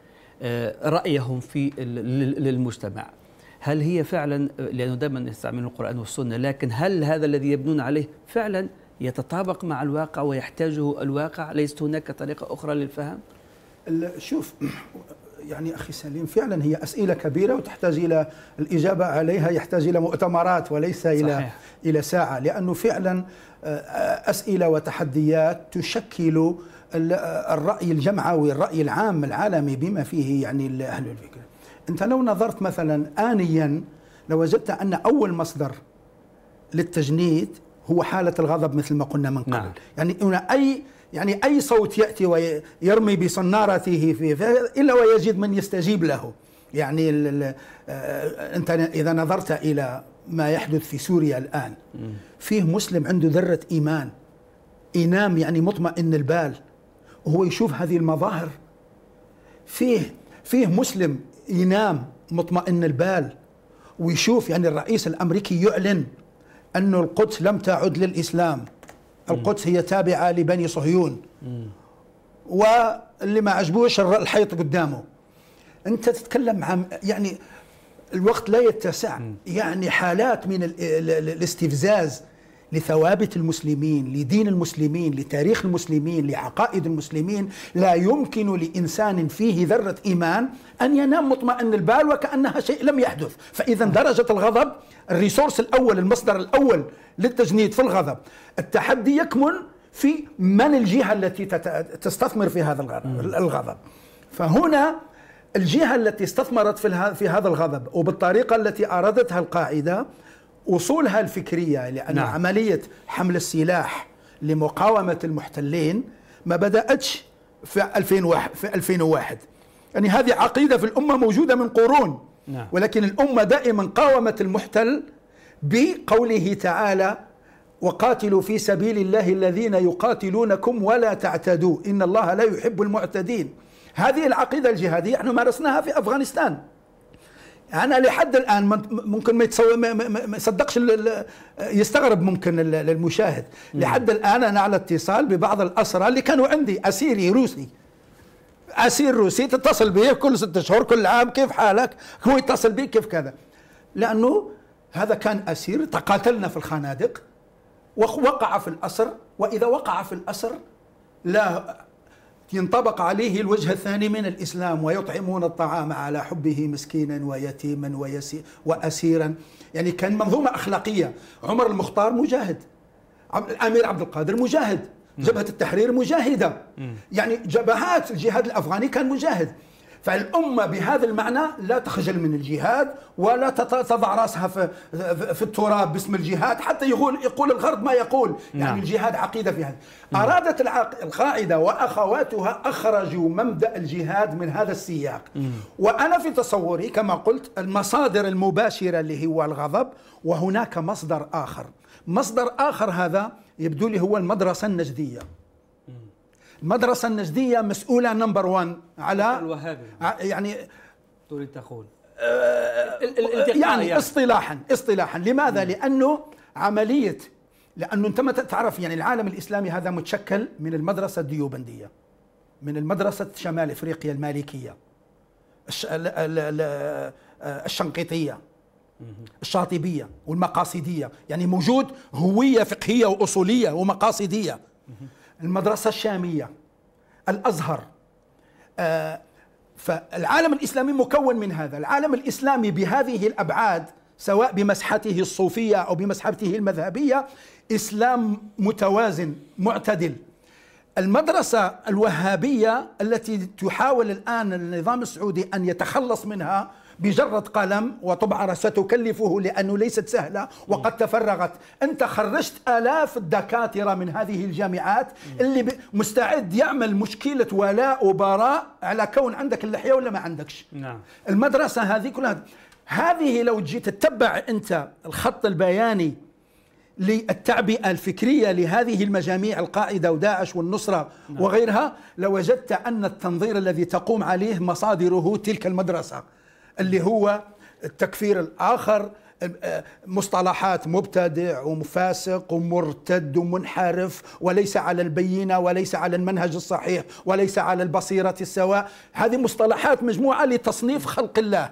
رأيهم في للمجتمع؟ هل هي فعلا، لأنه دائما يستعملون القرآن والسنة، لكن هل هذا الذي يبنون عليه فعلا يتطابق مع الواقع ويحتاجه الواقع؟ ليست هناك طريقة أخرى للفهم؟ شوف يعني أخي سليم، فعلا هي أسئلة كبيرة وتحتاج إلى الإجابة عليها، يحتاج إلى مؤتمرات وليس إلى صحيح. إلى ساعة، لأنه فعلا أسئلة وتحديات تشكل الرأي الجمعوي، الرأي العام العالمي بما فيه يعني أهل الفكر. أنت لو نظرت مثلا آنيا لوجدت أن أول مصدر للتجنيد هو حالة الغضب مثل ما قلنا من قبل. نعم. يعني هنا أي يعني أي صوت يأتي ويرمي بصنارته في إلا ويجد من يستجيب له. يعني أنت إذا نظرت إلى ما يحدث في سوريا الآن، فيه مسلم عنده ذرة إيمان، ينام يعني مطمئن البال وهو يشوف هذه المظاهر. فيه فيه مسلم ينام مطمئن البال ويشوف يعني الرئيس الأمريكي يعلن أن القدس لم تعد للإسلام، القدس هي تابعة لبني صهيون، واللي ما عجبوش الحيط قدامه. أنت تتكلم عن يعني الوقت لا يتسع، يعني حالات من الاستفزاز لثوابت المسلمين، لدين المسلمين، لتاريخ المسلمين، لعقائد المسلمين. لا يمكن لإنسان فيه ذرة إيمان أن ينام مطمئن البال وكأنها شيء لم يحدث. فإذا درجة الغضب، الريسورس الأول، المصدر الأول للتجنيد في الغضب. التحدي يكمن في من الجهة التي تستثمر في هذا الغضب. فهنا الجهة التي استثمرت في هذا الغضب وبالطريقة التي أرادتها القاعدة أصولها الفكرية، لأن نعم. عملية حمل السلاح لمقاومة المحتلين ما بدأتش في ألفين وواحد. يعني هذه عقيدة في الأمة موجودة من قرون. نعم. ولكن الأمة دائما قاومت المحتل بقوله تعالى: وقاتلوا في سبيل الله الذين يقاتلونكم ولا تعتدوا إن الله لا يحب المعتدين. هذه العقيدة الجهادية احنا مارسناها في أفغانستان. أنا لحد الآن ممكن ما يتصور ما يصدقش، يستغرب ممكن للمشاهد. لحد الآن أنا على اتصال ببعض الأسرى اللي كانوا عندي، أسيري روسي، أسير روسي تتصل به كل ستة شهور كل عام، كيف حالك؟ هو يتصل به كيف كذا، لأنه هذا كان أسير تقاتلنا في الخنادق ووقع في الأسر. وإذا وقع في الأسر لا ينطبق عليه الوجه الثاني من الإسلام، ويطعمون الطعام على حبه مسكينا ويتيما وأسيرا. يعني كان منظومة أخلاقية. عمر المختار مجاهد، الأمير عبد القادر مجاهد، جبهة التحرير مجاهدة، يعني جبهات الجهاد الأفغاني كان مجاهد. فالأمة بهذا المعنى لا تخجل من الجهاد ولا تضع رأسها في, في التراب باسم الجهاد، حتى يقول يقول الغرب ما يقول، يعني نعم. الجهاد عقيدة في هذا. أرادت القاعدة وأخواتها أخرجوا مبدأ الجهاد من هذا السياق. وأنا في تصوري كما قلت المصادر المباشرة اللي هو الغضب، وهناك مصدر آخر. مصدر آخر هذا يبدو لي هو المدرسة النجدية. المدرسة النجدية مسؤولة نمبر وان على الوهابي، يعني تريد تقول آه يعني, يعني اصطلاحا اصطلاحا لماذا؟ لأنه عملية، لأنه أنت ما تعرف يعني العالم الإسلامي هذا متشكل من المدرسة الديوبندية، من المدرسة شمال إفريقيا المالكية، الشنقيطية، الشاطبية والمقاصدية، يعني موجود هوية فقهية وأصولية ومقاصدية. المدرسة الشامية، الأزهر. آه فالعالم الإسلامي مكون من هذا. العالم الإسلامي بهذه الأبعاد سواء بمسحته الصوفية أو بمسحته المذهبية إسلام متوازن معتدل. المدرسة الوهابية التي تحاول الآن النظام السعودي أن يتخلص منها بجرد قلم، وطبعا ستكلفه لأنه ليست سهلة وقد تفرغت. أنت خرجت آلاف الدكاترة من هذه الجامعات اللي مستعد يعمل مشكلة ولاء وبراء على كون عندك اللحية ولا ما عندكش. نعم. المدرسة هذه كلها، هذه لو جيت تتبع أنت الخط البياني للتعبئة الفكرية لهذه المجاميع القاعدة وداعش والنصرة نعم. وغيرها، لوجدت أن التنظير الذي تقوم عليه مصادره تلك المدرسة، اللي هو التكفير الآخر، مصطلحات مبتدع ومفاسق ومرتد ومنحرف وليس على البينة وليس على المنهج الصحيح وليس على البصيرة السواء. هذه مصطلحات مجموعة لتصنيف خلق الله.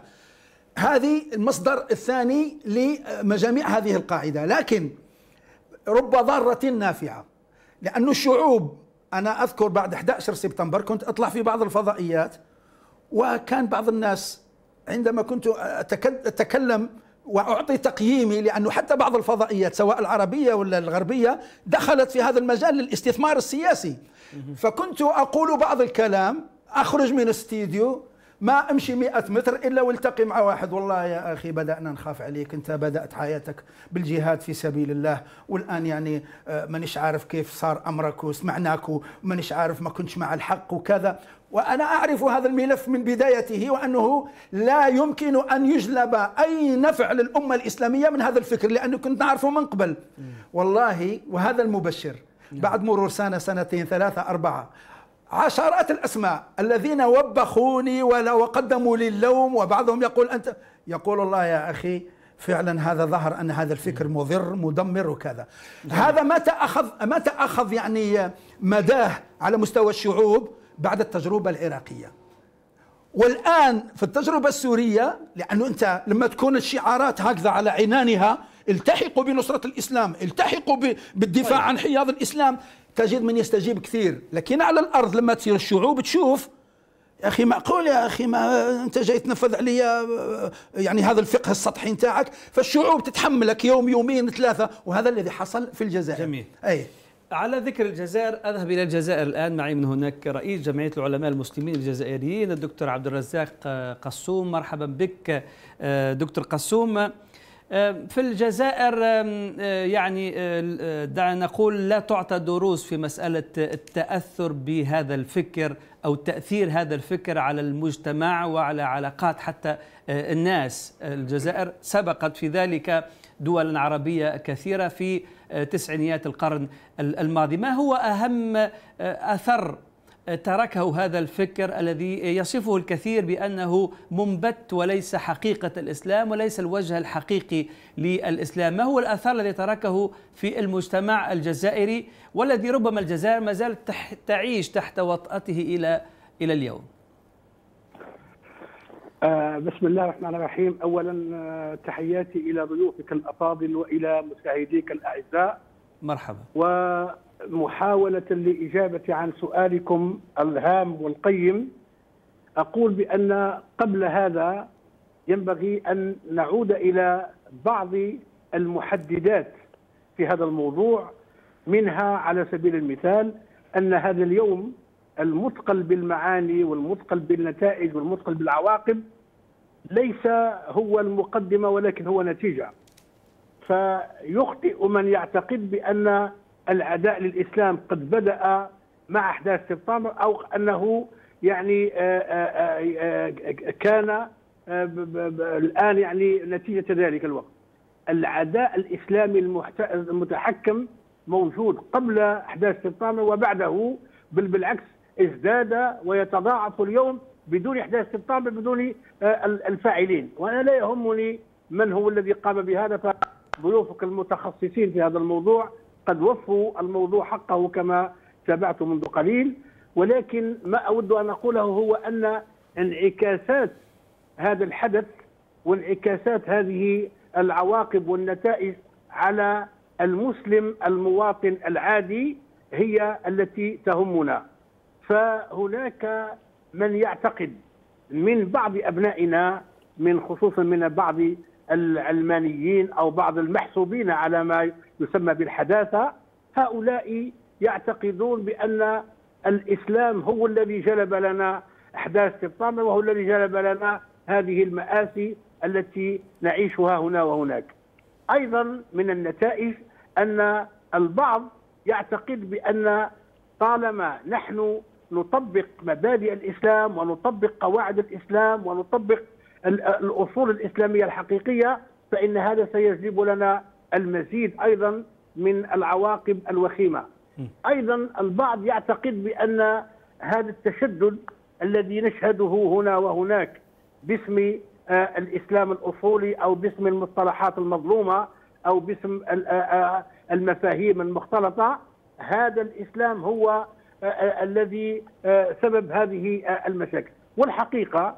هذه المصدر الثاني لمجاميع هذه القاعدة. لكن رب ضارة نافعة، لأن الشعوب، أنا أذكر بعد أحد عشر سبتمبر كنت أطلع في بعض الفضائيات، وكان بعض الناس عندما كنت أتكلم وأعطي تقييمي، لأنه حتى بعض الفضائيات سواء العربية ولا الغربية دخلت في هذا المجال للاستثمار السياسي، فكنت أقول بعض الكلام، أخرج من الاستديو ما أمشي مئة متر إلا والتقي مع واحد، والله يا أخي بدأنا نخاف عليك، أنت بدأت حياتك بالجهاد في سبيل الله، والآن يعني مانيش عارف كيف صار أمرك، وسمعناك ومانيش عارف ما كنتش مع الحق وكذا. وأنا أعرف هذا الملف من بدايته، وأنه لا يمكن أن يجلب أي نفع للأمة الإسلامية من هذا الفكر، لأنه كنت نعرفه من قبل والله. وهذا المبشر بعد مرور سنة سنتين ثلاثة أربعة، عشرات الأسماء الذين وبخوني وقدموا لي اللوم، وبعضهم يقول أنت، يقول الله يا أخي فعلا هذا ظهر أن هذا الفكر مضر مدمر وكذا. هذا متى أخذ متى أخذ يعني مداه على مستوى الشعوب؟ بعد التجربة العراقية، والآن في التجربة السورية. لأنه أنت لما تكون الشعارات هكذا على عنانها، التحقوا بنصرة الإسلام، التحقوا بالدفاع عن حياض الإسلام، تجد من يستجيب كثير. لكن على الأرض لما تصير الشعوب تشوف يا أخي معقول يا أخي ما أنت جاي تنفذ علي يعني هذا الفقه السطحي نتاعك، فالشعوب تتحملك يوم يومين ثلاثة. وهذا الذي حصل في الجزائر. جميل. أي على ذكر الجزائر أذهب إلى الجزائر الآن. معي من هناك رئيس جمعية العلماء المسلمين الجزائريين الدكتور عبد الرزاق قسوم. مرحبا بك دكتور قسوم. في الجزائر يعني دعنا نقول لا تعطى دروس في مسألة التأثر بهذا الفكر أو تأثير هذا الفكر على المجتمع وعلى علاقات حتى الناس. الجزائر سبقت في ذلك دولا عربية كثيرة في تسعينيات القرن الماضي. ما هو أهم أثر تركه هذا الفكر الذي يصفه الكثير بأنه منبت وليس حقيقة الإسلام وليس الوجه الحقيقي للإسلام؟ ما هو الأثر الذي تركه في المجتمع الجزائري والذي ربما الجزائر ما زالت تعيش تحت وطأته إلى إلى اليوم؟ آه بسم الله الرحمن الرحيم. أولا آه تحياتي إلى ضيوفك الأفاضل وإلى مشاهديك الأعزاء. مرحبا. و محاولة لإجابة عن سؤالكم الهام والقيم، أقول بأن قبل هذا ينبغي أن نعود إلى بعض المحددات في هذا الموضوع. منها على سبيل المثال أن هذا اليوم المثقل بالمعاني والمثقل بالنتائج والمثقل بالعواقب ليس هو المقدمة ولكن هو نتيجة. فيخطئ من يعتقد بأن العداء للإسلام قد بدأ مع أحداث سبتمبر، أو أنه يعني كان الآن يعني نتيجة ذلك الوقت. العداء الإسلامي المتحكم موجود قبل أحداث سبتمبر وبعده، بل بالعكس ازداد ويتضاعف اليوم بدون أحداث سبتمبر، بدون الفاعلين. وأنا لا يهمني من هو الذي قام بهذا، فضيوفك المتخصصين في هذا الموضوع قد وفوا الموضوع حقه كما تابعت منذ قليل. ولكن ما أود أن أقوله هو أن انعكاسات هذا الحدث وانعكاسات هذه العواقب والنتائج على المسلم المواطن العادي هي التي تهمنا. فهناك من يعتقد من بعض أبنائنا، من خصوصا من بعض العلمانيين أو بعض المحسوبين على ما يسمى بالحداثة، هؤلاء يعتقدون بأن الإسلام هو الذي جلب لنا أحداث سبتمبر، وهو الذي جلب لنا هذه المآسي التي نعيشها هنا وهناك. أيضا من النتائج أن البعض يعتقد بأن طالما نحن نطبق مبادئ الإسلام ونطبق قواعد الإسلام ونطبق الأصول الإسلامية الحقيقية، فإن هذا سيجلب لنا المزيد أيضا من العواقب الوخيمة. أيضا البعض يعتقد بأن هذا التشدد الذي نشهده هنا وهناك باسم الإسلام الأصولي أو باسم المصطلحات المظلومة أو باسم المفاهيم المختلطة، هذا الإسلام هو الذي سبب هذه المشاكل. والحقيقة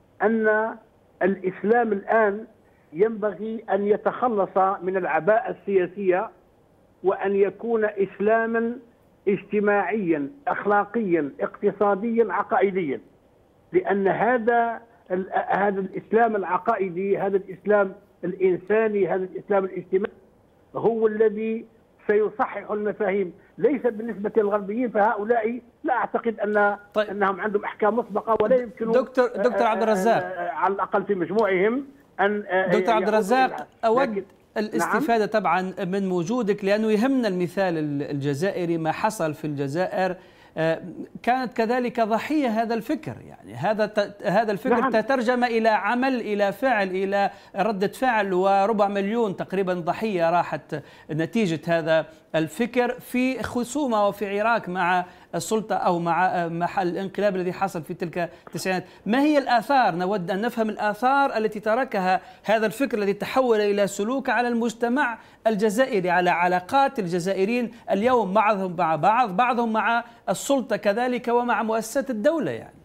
أن الإسلام الآن ينبغي أن يتخلص من العباءة السياسية وأن يكون إسلاما اجتماعيا أخلاقيا اقتصاديا عقائديا، لأن هذا هذا الإسلام العقائدي، هذا الإسلام الإنساني، هذا الإسلام الاجتماعي هو الذي سيصحح المفاهيم. ليس بالنسبة للغربيين، فهؤلاء لا أعتقد أن طيب. أنهم عندهم أحكام مسبقة ولا يمكن دكتور دكتور عبد الرزاق على الأقل في مجموعهم أن دكتور عبد الرزاق أود الاستفادة نعم. طبعا من وجودك، لأنه يهمنا المثال الجزائري. ما حصل في الجزائر كانت كذلك ضحية هذا الفكر، يعني هذا هذا الفكر نعم. تترجم إلى عمل، إلى فعل، إلى ردة فعل، وربع مليون تقريبا ضحية راحت نتيجة هذا الفكر في خصومة وفي عراك مع السلطة أو مع مع الانقلاب الذي حصل في تلك التسعينات. ما هي الآثار؟ نود أن نفهم الآثار التي تركها هذا الفكر الذي تحول إلى سلوك على المجتمع الجزائري، على علاقات الجزائريين اليوم بعضهم مع بعض، بعضهم مع السلطة كذلك، ومع مؤسسات الدولة. يعني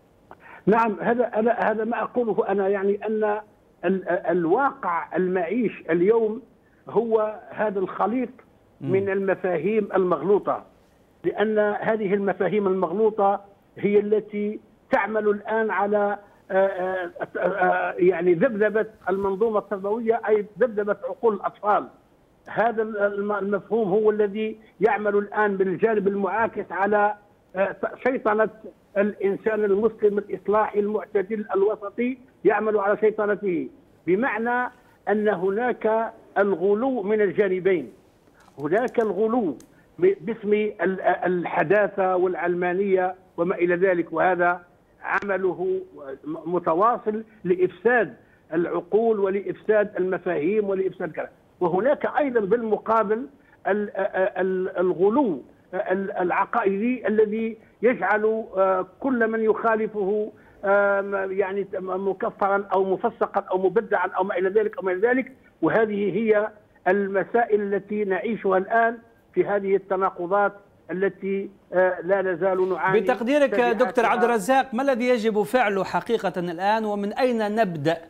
نعم، هذا هذا ما أقوله أنا، يعني أن الواقع المعيش اليوم هو هذا الخليط من المفاهيم المغلوطة، لأن هذه المفاهيم المغلوطة هي التي تعمل الآن على يعني ذبذبة المنظومة التربوية، أي ذبذبة عقول الأطفال. هذا المفهوم هو الذي يعمل الآن بالجانب المعاكس على شيطنة الإنسان المسلم الإصلاحي المعتدل الوسطي، يعمل على شيطنته، بمعنى أن هناك الغلو من الجانبين. هناك الغلو باسم الحداثة والعلمانية وما إلى ذلك، وهذا عمله متواصل لإفساد العقول ولإفساد المفاهيم ولإفساد الكلام. وهناك أيضا بالمقابل الغلو العقائدي الذي يجعل كل من يخالفه يعني مكفرا أو مفسقا أو مبدعا أو ما إلى ذلك أو ما إلى ذلك. وهذه هي المسائل التي نعيشها الآن في هذه التناقضات التي لا نزال نعاني. بتقديرك دكتور عبد الرزاق، ما الذي يجب فعله حقيقة الآن، ومن أين نبدأ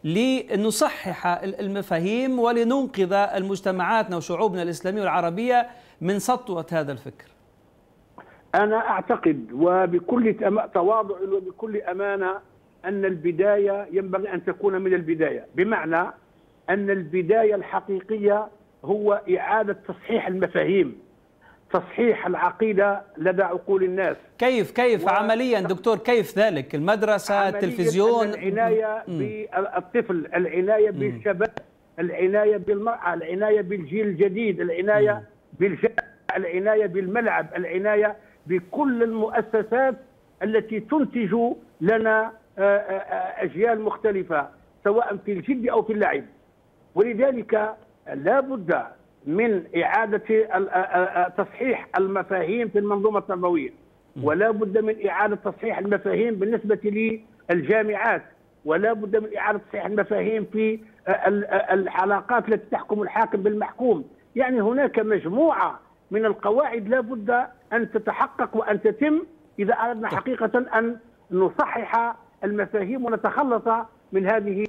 لنصحح المفاهيم ولننقذ المجتمعاتنا وشعوبنا الإسلامية والعربية من سطوة هذا الفكر؟ أنا أعتقد وبكل تواضع وبكل أمانة أن البداية ينبغي أن تكون من البداية، بمعنى أن البداية الحقيقية هو إعادة تصحيح المفاهيم، تصحيح العقيدة لدى عقول الناس. كيف كيف و... عمليا دكتور، كيف ذلك؟ المدرسة، التلفزيون، العناية بالطفل، العناية بالشباب، العناية بالمرأة، العناية بالجيل الجديد، العناية بالجامعة، العناية بالملعب، العناية بكل المؤسسات التي تنتج لنا أجيال مختلفة سواء في الجد أو في اللعب. ولذلك لا بد من إعادة تصحيح المفاهيم في المنظومة التربوية، ولا بد من إعادة تصحيح المفاهيم بالنسبة للجامعات، ولا بد من إعادة تصحيح المفاهيم في العلاقات التي تحكم الحاكم بالمحكوم. يعني هناك مجموعة من القواعد لا بد أن تتحقق وأن تتم إذا أردنا حقيقة أن نصحح المفاهيم ونتخلص من هذه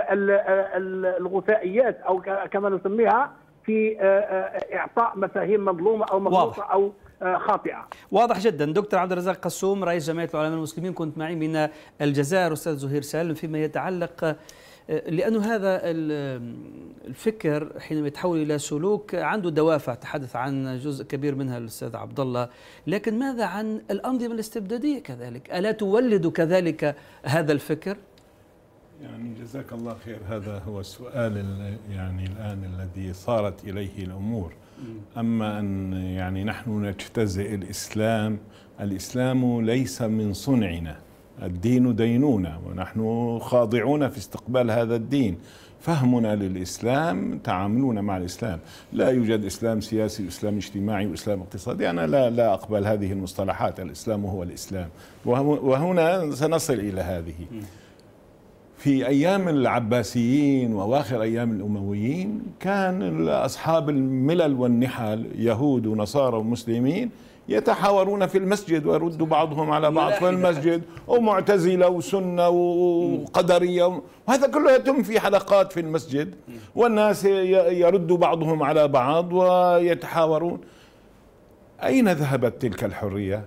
الغثائيات أو كما نسميها في إعطاء مفاهيم مظلومة أو مغلوطة أو خاطئة. واضح جدا. دكتور عبد الرزاق قسوم رئيس جمعية العلماء المسلمين، كنت معي من الجزائر أستاذ زهير سالم فيما يتعلق، لأنه هذا الفكر حينما يتحول إلى سلوك عنده دوافع، تحدث عن جزء كبير منها الأستاذ عبد الله، لكن ماذا عن الأنظمة الاستبدادية كذلك؟ ألا تولد كذلك هذا الفكر؟ يعني جزاك الله خير، هذا هو السؤال يعني الآن الذي صارت إليه الأمور. أما أن يعني نحن نجتزئ الإسلام، الإسلام ليس من صنعنا، الدين ديننا ونحن خاضعون في استقبال هذا الدين. فهمنا للإسلام، تعاملنا مع الإسلام، لا يوجد إسلام سياسي وإسلام اجتماعي وإسلام اقتصادي. أنا لا لا أقبل هذه المصطلحات، الإسلام هو الإسلام، وهنا سنصل إلى هذه. في أيام العباسيين وأواخر أيام الأمويين كان أصحاب الملل والنحل يهود ونصارى ومسلمين يتحاورون في المسجد ويردوا بعضهم على بعض في المسجد، ومعتزلة وسنة وقدرية، وهذا كله يتم في حلقات في المسجد، والناس يردوا بعضهم على بعض ويتحاورون. أين ذهبت تلك الحرية؟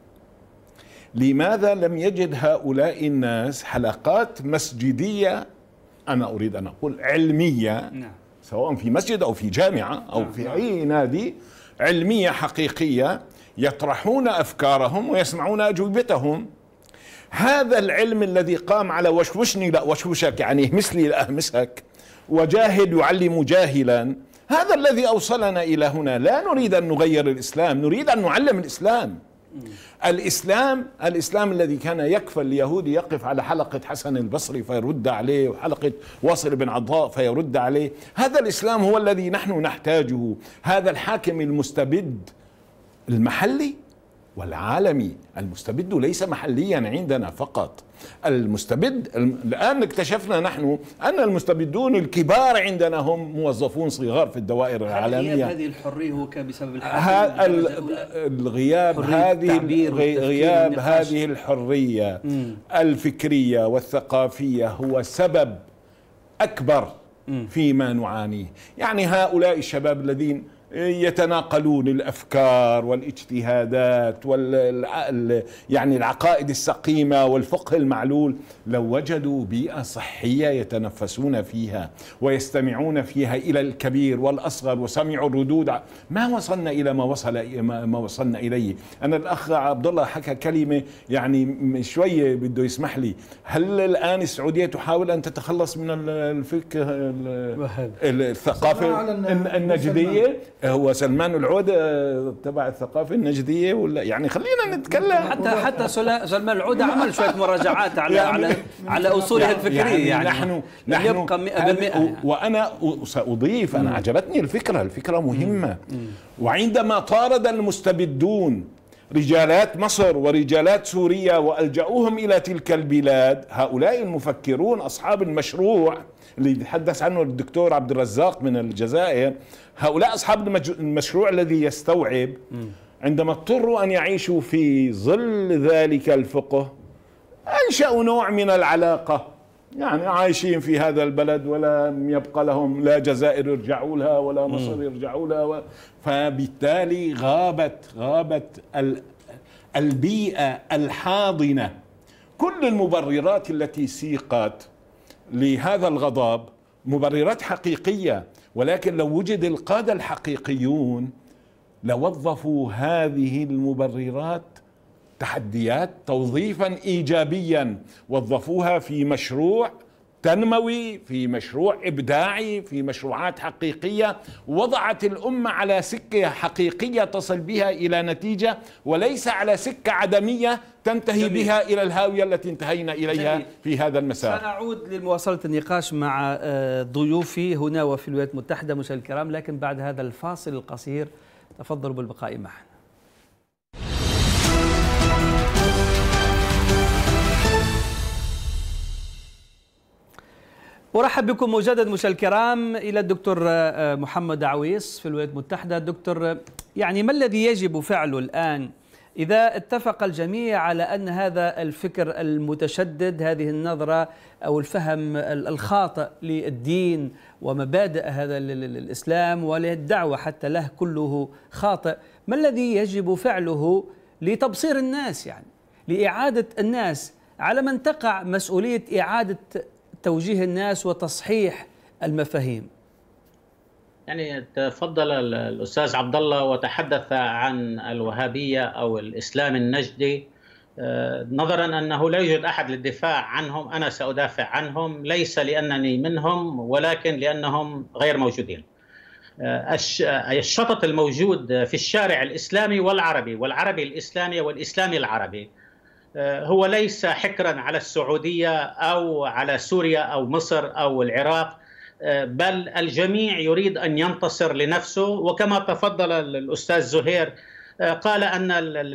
لماذا لم يجد هؤلاء الناس حلقات مسجدية، أنا أريد أن أقول علمية، سواء في مسجد أو في جامعة أو في أي نادي، علمية حقيقية يطرحون أفكارهم ويسمعون أجوبتهم؟ هذا العلم الذي قام على وشوشني لا وشوشك، يعني اهمسلي لا أهمسك، وجاهل يعلم جاهلا، هذا الذي أوصلنا إلى هنا. لا نريد أن نغير الإسلام، نريد أن نعلم الإسلام. الإسلام الإسلام الذي كان يكفى اليهودي يقف على حلقة حسن البصري فيرد عليه، وحلقة واصل بن عطاء فيرد عليه، هذا الإسلام هو الذي نحن نحتاجه. هذا الحاكم المستبد المحلي والعالمي، المستبد ليس محليا عندنا فقط، المستبد الآن اكتشفنا نحن أن المستبدون الكبار عندنا هم موظفون صغار في الدوائر العالمية. هذه الحرية هو كان بسبب الغياب، هذه غياب هذه الحرية الفكرية والثقافية هو سبب أكبر فيما نعانيه. يعني هؤلاء الشباب الذين يتناقلون الأفكار والاجتهادات وال يعني العقائد السقيمة والفقه المعلول، لو وجدوا بيئة صحية يتنفسون فيها ويستمعون فيها إلى الكبير والأصغر وسمعوا الردود، ما وصلنا إلى ما وصل ما وصلنا إليه. أنا الأخ عبد الله حكى كلمة يعني شوية بده يسمح لي، هل الآن السعودية تحاول أن تتخلص من الفكر الثقافة النجدية؟ هو سلمان العود تبع الثقافة النجدية ولا؟ يعني خلينا نتكلم. حتى حتى سلمان العود عمل شوية مراجعات على يعني على على أصوله الفكرية. يعني, يعني نحن نحن يبقى مئة بالمئة يعني. وأنا سأضيف، أنا عجبتني الفكرة، الفكرة مهمة. وعندما طارد المستبدون رجالات مصر ورجالات سوريا وألجأوهم إلى تلك البلاد، هؤلاء المفكرون أصحاب المشروع اللي يتحدث عنه الدكتور عبد الرزاق من الجزائر، هؤلاء أصحاب المشروع الذي يستوعب، عندما اضطروا أن يعيشوا في ظل ذلك الفقه أنشأوا نوع من العلاقة يعني عايشين في هذا البلد ولم يبقى لهم لا جزائر يرجعوا لها ولا مصر يرجعوا لها و... فبالتالي غابت غابت البيئة الحاضنة. كل المبررات التي سيقت لهذا الغضب مبررات حقيقية، ولكن لو وجد القادة الحقيقيون لوظفوا هذه المبررات تحديات توظيفا إيجابيا، وظفوها في مشروع تنموي، في مشروع إبداعي، في مشروعات حقيقية وضعت الأمة على سكة حقيقية تصل بها إلى نتيجة، وليس على سكة عدمية تنتهي جميل. بها إلى الهاوية التي انتهينا إليها جميل. في هذا المسار. سنعود لمواصلة النقاش مع ضيوفي هنا وفي الولايات المتحدة مشاهدينا الكرام، لكن بعد هذا الفاصل القصير تفضلوا بالبقاء معنا. أرحب بكم مجددا مشاهدينا الكرام إلى الدكتور محمد عويص في الولايات المتحدة. دكتور، يعني ما الذي يجب فعله الآن إذا اتفق الجميع على أن هذا الفكر المتشدد، هذه النظرة أو الفهم الخاطئ للدين ومبادئ هذا الإسلام وللدعوة حتى له كله خاطئ، ما الذي يجب فعله لتبصير الناس، يعني لإعادة الناس على من تقع مسؤولية إعادة توجيه الناس وتصحيح المفاهيم؟ يعني تفضل الأستاذ عبد الله وتحدث عن الوهابية أو الإسلام النجدي، نظرا أنه لا يوجد أحد للدفاع عنهم. أنا سأدافع عنهم ليس لأنني منهم ولكن لأنهم غير موجودين. الشطط الموجود في الشارع الإسلامي والعربي والعربي الإسلامي والإسلامي العربي هو ليس حكرا على السعودية أو على سوريا أو مصر أو العراق، بل الجميع يريد أن ينتصر لنفسه. وكما تفضل الأستاذ زهير قال أن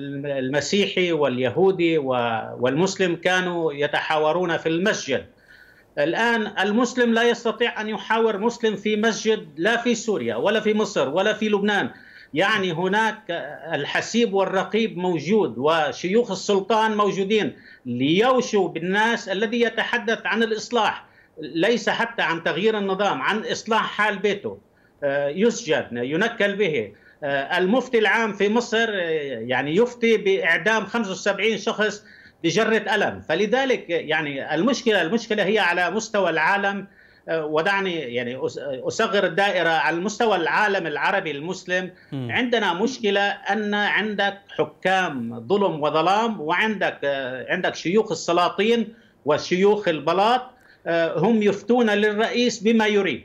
المسيحي واليهودي والمسلم كانوا يتحاورون في المسجد. الآن المسلم لا يستطيع أن يحاور مسلم في مسجد لا في سوريا ولا في مصر ولا في لبنان. يعني هناك الحسيب والرقيب موجود وشيوخ السلطان موجودين ليوشوا بالناس الذي يتحدث عن الإصلاح، ليس حتى عن تغيير النظام، عن إصلاح حال بيته، يسجن ينكل به. المفتي العام في مصر يعني يفتي بإعدام خمسة وسبعين شخص بجرة قلم. فلذلك يعني المشكلة المشكلة هي على مستوى العالم، ودعني يعني أصغر الدائرة على المستوى العالم العربي المسلم. م. عندنا مشكلة أن عندك حكام ظلم وظلام، وعندك عندك شيوخ السلاطين وشيوخ البلاط هم يفتون للرئيس بما يريد.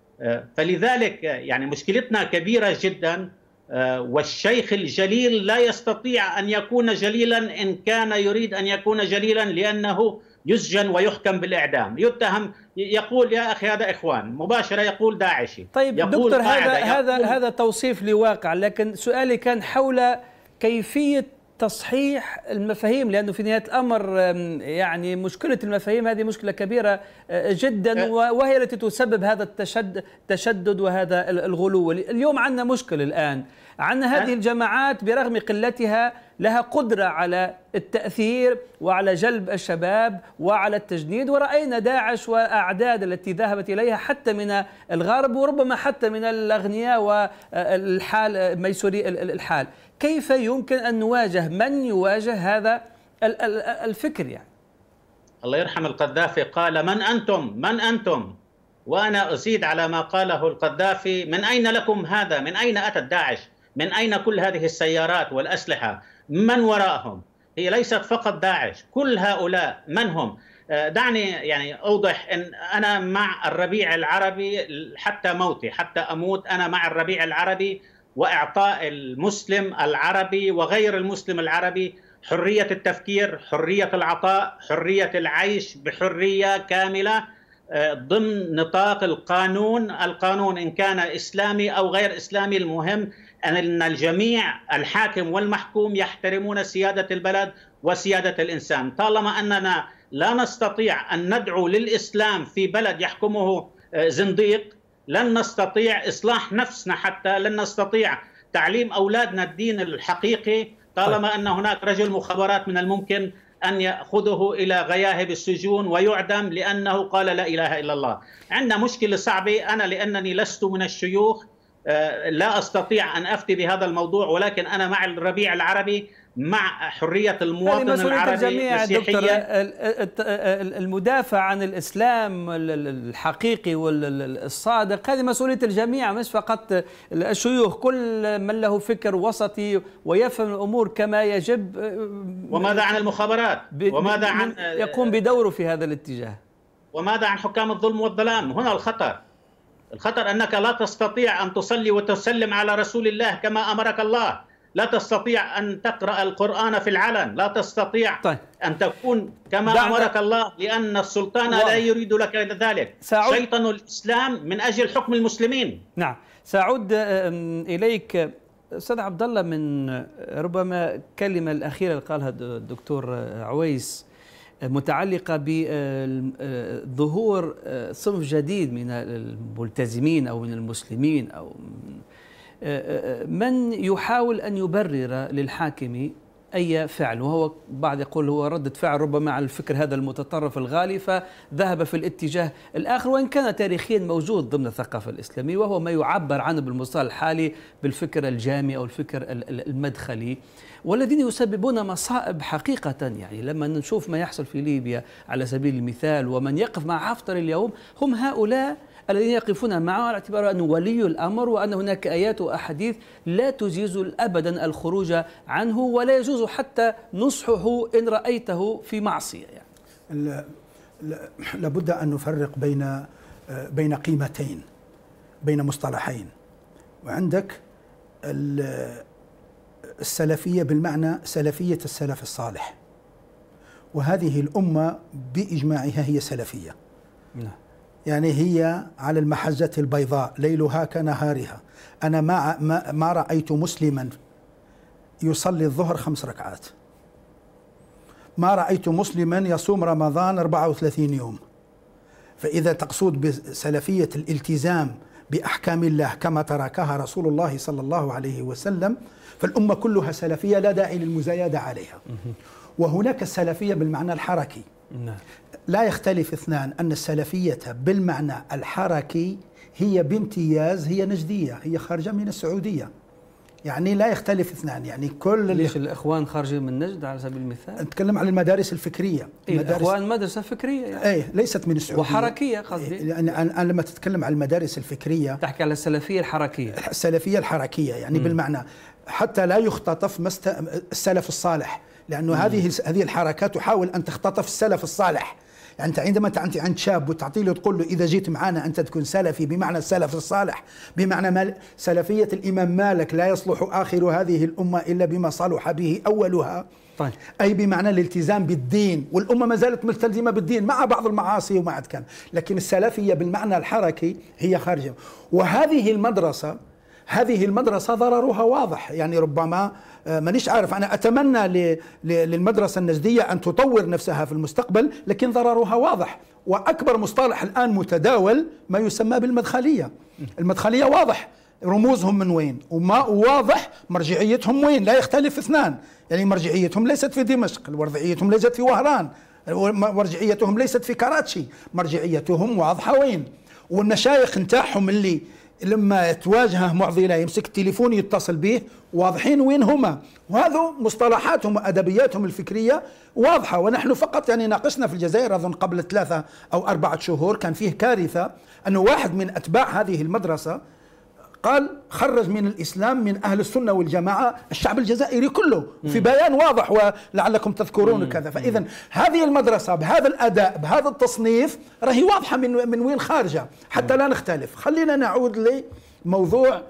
فلذلك يعني مشكلتنا كبيرة جدا، والشيخ الجليل لا يستطيع أن يكون جليلا إن كان يريد أن يكون جليلا، لأنه يسجن ويحكم بالإعدام، يتهم، يقول يا أخي هذا إخوان، مباشرة يقول داعشي. طيب دكتور، هذا هذا هذا توصيف لواقع، لكن سؤالي كان حول كيفية تصحيح المفاهيم، لأنه في نهاية الأمر يعني مشكلة المفاهيم هذه مشكلة كبيرة جدا، وهي التي تسبب هذا التشدد التشدد وهذا الغلو. اليوم عندنا مشكلة الآن، عندنا هذه الجماعات برغم قلتها لها قدرة على التأثير وعلى جلب الشباب وعلى التجنيد، ورأينا داعش وأعداد التي ذهبت إليها حتى من الغرب وربما حتى من الأغنياء والحال ميسوري الحال. كيف يمكن أن نواجه من يواجه هذا الفكر؟ يعني الله يرحم القذافي قال من أنتم من أنتم، وأنا أزيد على ما قاله القذافي، من أين لكم هذا؟ من أين أتت داعش؟ من أين كل هذه السيارات والأسلحة؟ من وراءهم؟ هي ليست فقط داعش، كل هؤلاء من هم؟ دعني يعني أوضح أن أنا مع الربيع العربي حتى موتي، حتى أموت أنا مع الربيع العربي، وإعطاء المسلم العربي وغير المسلم العربي حرية التفكير، حرية العطاء، حرية العيش بحرية كاملة ضمن نطاق القانون. القانون إن كان إسلامي أو غير إسلامي، المهم أن الجميع الحاكم والمحكوم يحترمون سيادة البلد وسيادة الإنسان. طالما أننا لا نستطيع أن ندعو للإسلام في بلد يحكمه زنديق، لن نستطيع إصلاح نفسنا، حتى لن نستطيع تعليم أولادنا الدين الحقيقي طالما أن هناك رجل مخابرات من الممكن أن يأخذه إلى غياهب السجون ويعدم لأنه قال لا إله إلا الله. عندنا مشكلة صعبة. أنا لأنني لست من الشيوخ لا أستطيع أن أفتي بهذا الموضوع، ولكن أنا مع الربيع العربي، مع حرية المواطن العربي. الجميع دكتور، المدافع عن الإسلام الحقيقي والصادق هذه مسؤولية الجميع، مش فقط الشيوخ. كل من له فكر وسطي ويفهم الأمور كما يجب. وماذا عن المخابرات؟ وماذا عن يقوم بدوره في هذا الاتجاه؟ وماذا عن حكام الظلم والظلام؟ هنا الخطر. الخطر أنك لا تستطيع أن تصلي وتسلم على رسول الله كما أمرك الله، لا تستطيع أن تقرأ القرآن في العلن، لا تستطيع طيب. أن تكون كما أمرك الله، لأن السلطان لا يريد لك ذلك. شيطان الإسلام من أجل حكم المسلمين. نعم، سأعود إليك أستاذ عبد الله من ربما الكلمة الأخيرة اللي قالها الدكتور عويس متعلقة بظهور صنف جديد من الملتزمين أو من المسلمين أو من يحاول أن يبرر للحاكم أي فعل، وهو بعض يقول هو ردة فعل ربما على الفكر هذا المتطرف الغالي فذهب في الاتجاه الآخر، وإن كان تاريخيا موجود ضمن الثقافة الإسلامية، وهو ما يعبر عنه بالمصطلح الحالي بالفكر الجامي أو الفكر المدخلي، والذين يسببون مصائب حقيقة. يعني لما نشوف ما يحصل في ليبيا على سبيل المثال، ومن يقف مع حفتر اليوم هم هؤلاء الذين يقفون معه على اعتبار أنه ولي الأمر، وأن هناك آيات وأحاديث لا تجيز أبدا الخروج عنه، ولا يجوز حتى نصحه إن رأيته في معصية. يعني لابد أن نفرق بين بين قيمتين، بين مصطلحين. وعندك السلفية بالمعنى سلفية السلف الصالح، وهذه الأمة بإجماعها هي سلفية. نعم. يعني هي على المحجة البيضاء ليلها كنهارها. أنا ما ما, ما رأيت مسلما يصلي الظهر خمس ركعات، ما رأيت مسلما يصوم رمضان أربعة وثلاثين يوم. فإذا تقصد بسلفية الالتزام بأحكام الله كما تركها رسول الله صلى الله عليه وسلم، فالأمة كلها سلفية لا داعي للمزايدة عليها. وهناك السلفية بالمعنى الحركي. لا يختلف اثنان أن السلفية بالمعنى الحركي هي بامتياز هي نجدية، هي خارجة من السعودية. يعني لا يختلف اثنان. يعني كل ليش الإخوان خارجين من نجد على سبيل المثال؟ نتكلم عن المدارس الفكرية. إيه الإخوان مدرسة فكرية يعني. ايه ليست من السعودية وحركية قصدي. إيه أنا لما تتكلم عن المدارس الفكرية تحكي على السلفية الحركية. السلفية الحركية يعني م. بالمعنى حتى لا يختطف مست... السلف الصالح، لأنه م. هذه هذه الحركات تحاول أن تختطف السلف الصالح. يعني أنت عندما أنت عند شاب وتعطي له تقول له إذا جيت معنا أنت تكون سلفي بمعنى السلف الصالح، بمعنى مال سلفية الإمام مالك لا يصلح آخر هذه الأمة إلا بما صلح به أولها. طيب. أي بمعنى الالتزام بالدين، والأمة ما زالت ملتزمة بالدين مع بعض المعاصي ومع كان، لكن السلفية بالمعنى الحركي هي خارجة. وهذه المدرسة هذه المدرسة ضررها واضح. يعني ربما مانيش عارف، أنا أتمنى للمدرسة النجدية أن تطور نفسها في المستقبل، لكن ضررها واضح. وأكبر مصطلح الآن متداول ما يسمى بالمدخلية. المدخلية واضح رموزهم من وين، وما واضح مرجعيتهم وين، لا يختلف اثنان. يعني مرجعيتهم ليست في دمشق، مرجعيتهم ليست في وهران، مرجعيتهم ليست في كراتشي، مرجعيتهم واضحة وين. والمشايخ نتاعهم اللي لما تواجهه معضلة يمسك التليفون يتصل به واضحين وين هما، وهذا مصطلحاتهم وأدبياتهم الفكرية واضحة. ونحن فقط يعني ناقشنا في الجزائر أظن قبل ثلاثة أو أربعة شهور كان فيه كارثة، أنه واحد من أتباع هذه المدرسة قال خرج من الإسلام من أهل السنة والجماعة الشعب الجزائري كله في بيان واضح ولعلكم تذكرون كذا. فإذا هذه المدرسة بهذا الأداء بهذا التصنيف راهي واضحة من من وين خارجة حتى لا نختلف. خلينا نعود لموضوع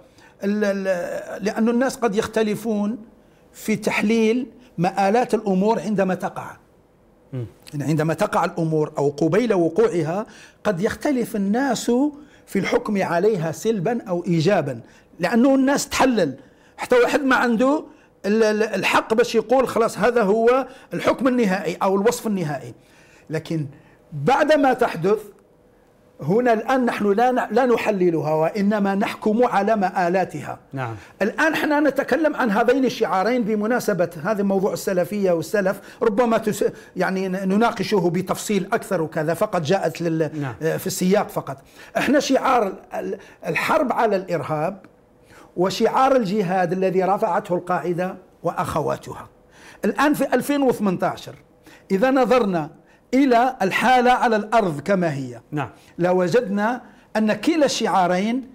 لأن الناس قد يختلفون في تحليل مآلات الأمور عندما تقع. عندما تقع الأمور أو قبيل وقوعها قد يختلف الناس في الحكم عليها سلبا أو إيجابا، لأنه الناس تحلل. حتى واحد ما عنده الحق باش يقول خلاص هذا هو الحكم النهائي أو الوصف النهائي، لكن بعدما تحدث هنا الآن نحن لا لا نحللها وإنما نحكم على مآلاتها. نعم. الآن احنا نتكلم عن هذين الشعارين بمناسبة هذا موضوع السلفية والسلف، ربما تس يعني نناقشه بتفصيل أكثر وكذا، فقط جاءت لل نعم. في السياق فقط. احنا شعار الحرب على الإرهاب وشعار الجهاد الذي رفعته القاعدة وأخواتها. الآن في ألفين وثمانية عشر إذا نظرنا إلى الحالة على الأرض كما هي، نعم، لوجدنا أن كلا الشعارين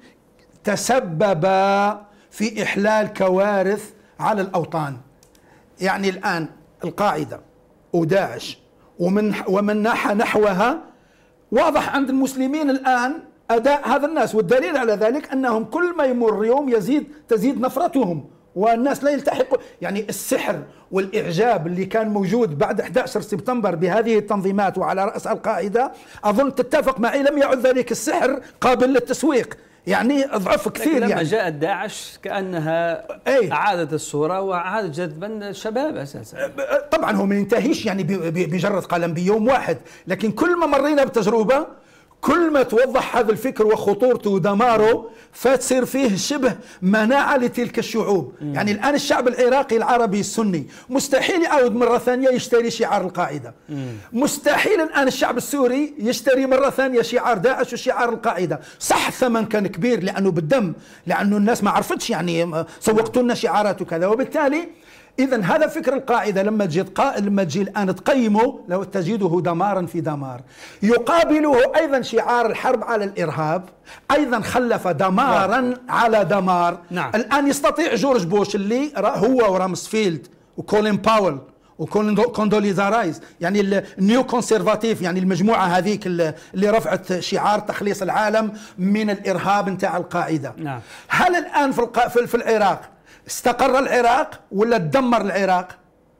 تسببا في إحلال كوارث على الأوطان. يعني الآن القاعدة وداعش ومن ومن ناحى نحوها واضح عند المسلمين الآن أداء هذا الناس، والدليل على ذلك أنهم كل ما يمر يوم يزيد تزيد نفرتهم والناس لا يلتحقوا. يعني السحر والإعجاب اللي كان موجود بعد أحد عشر سبتمبر بهذه التنظيمات وعلى رأس القاعدة، أظن تتفق معي لم يعد ذلك السحر قابل للتسويق، يعني ضعف كثير. لما يعني جاءت داعش كأنها أي أعادت الصورة وأعادت جذبا الشباب أساسا. طبعا هو ما ينتهيش يعني بجرد قلم بيوم واحد، لكن كل ما مرينا بتجربة كل ما توضح هذا الفكر وخطورته ودماره فتصير فيه شبه مناعة لتلك الشعوب. مم. يعني الآن الشعب العراقي العربي السني مستحيل يعود مرة ثانية يشتري شعار القاعدة. مم. مستحيل الآن الشعب السوري يشتري مرة ثانية شعار داعش وشعار القاعدة. صح الثمن كان كبير لأنه بالدم، لأنه الناس ما عرفتش يعني سوقتوا لنا شعارات وكذا، وبالتالي إذا هذا فكر القاعدة لما تجي لما تجي الآن تقيمه لو تجده دمارا في دمار. يقابله أيضا شعار الحرب على الإرهاب، أيضا خلف دمارا نعم. على دمار. نعم. الآن يستطيع جورج بوش اللي هو ورامسفيلد وكولين باول وكوندوليزا رايس، يعني النيو كونسرفاتيف، يعني المجموعة هذيك اللي رفعت شعار تخليص العالم من الإرهاب نتاع القاعدة. نعم. هل الآن في في العراق استقر العراق ولا تدمر العراق؟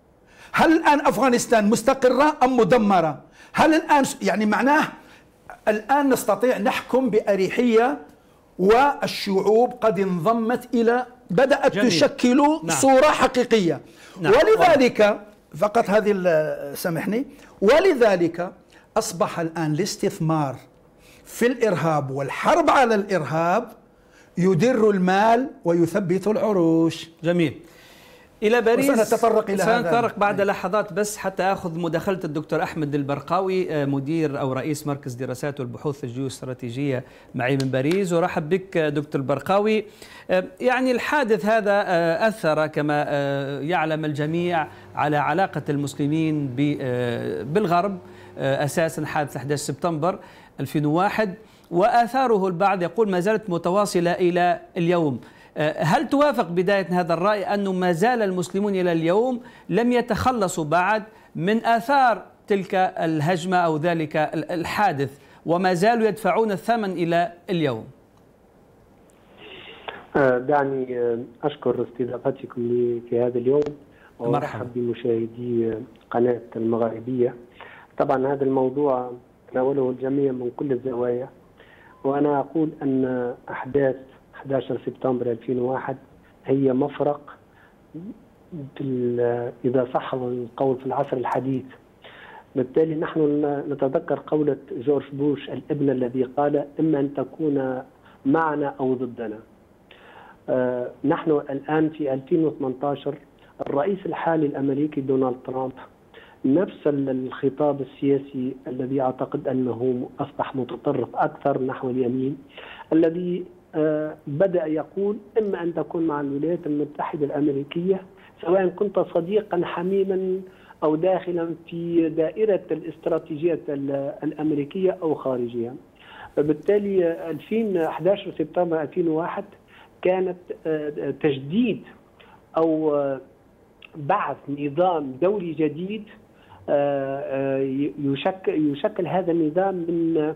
هل الآن أفغانستان مستقرة أم مدمرة؟ هل الآن يعني معناه الآن نستطيع نحكم بأريحية، والشعوب قد انضمت إلى بدأت جميل. تشكل نعم. صورة حقيقية. نعم. ولذلك فقط هذه سامحني، ولذلك أصبح الآن الاستثمار في الإرهاب والحرب على الإرهاب يدر المال ويثبت العروش. جميل. إلى باريس سنتطرق إلى هذا سنتطرق بعد لحظات، بس حتى أخذ مداخلة الدكتور أحمد البرقاوي مدير أو رئيس مركز دراسات والبحوث الجيوستراتيجية معي من باريس. ورحب بك دكتور البرقاوي. يعني الحادث هذا أثر كما يعلم الجميع على علاقة المسلمين بالغرب، أساسا حادث أحد عشر سبتمبر ألفين وواحد، وآثاره البعض يقول ما زالت متواصلة إلى اليوم. هل توافق بداية هذا الرأي أنه ما زال المسلمون إلى اليوم لم يتخلصوا بعد من آثار تلك الهجمة أو ذلك الحادث وما زالوا يدفعون الثمن إلى اليوم؟ دعني أشكر استضافتكم لي في هذا اليوم وأرحب بمشاهدي قناة المغاربية. طبعا هذا الموضوع تناوله الجميع من كل الزوايا، وأنا أقول أن أحداث أحد عشر سبتمبر ألفين وواحد هي مفرق إذا صح القول في العصر الحديث. بالتالي نحن نتذكر قولة جورج بوش الابن الذي قال إما أن تكون معنا أو ضدنا. آه نحن الآن في ألفين وثمانية عشر الرئيس الحالي الأمريكي دونالد ترامب نفس الخطاب السياسي الذي أعتقد أنه أصبح متطرف أكثر نحو اليمين، الذي آه بدأ يقول إما أن تكون مع الولايات المتحدة الأمريكية سواء كنت صديقا حميما أو داخلا في دائرة الاستراتيجية الأمريكية أو خارجها. فبالتالي ألفين وأحد عشر سبتمبر ألفين وواحد كانت آه تجديد أو آه بعث نظام دولي جديد يشكل يشكل هذا النظام من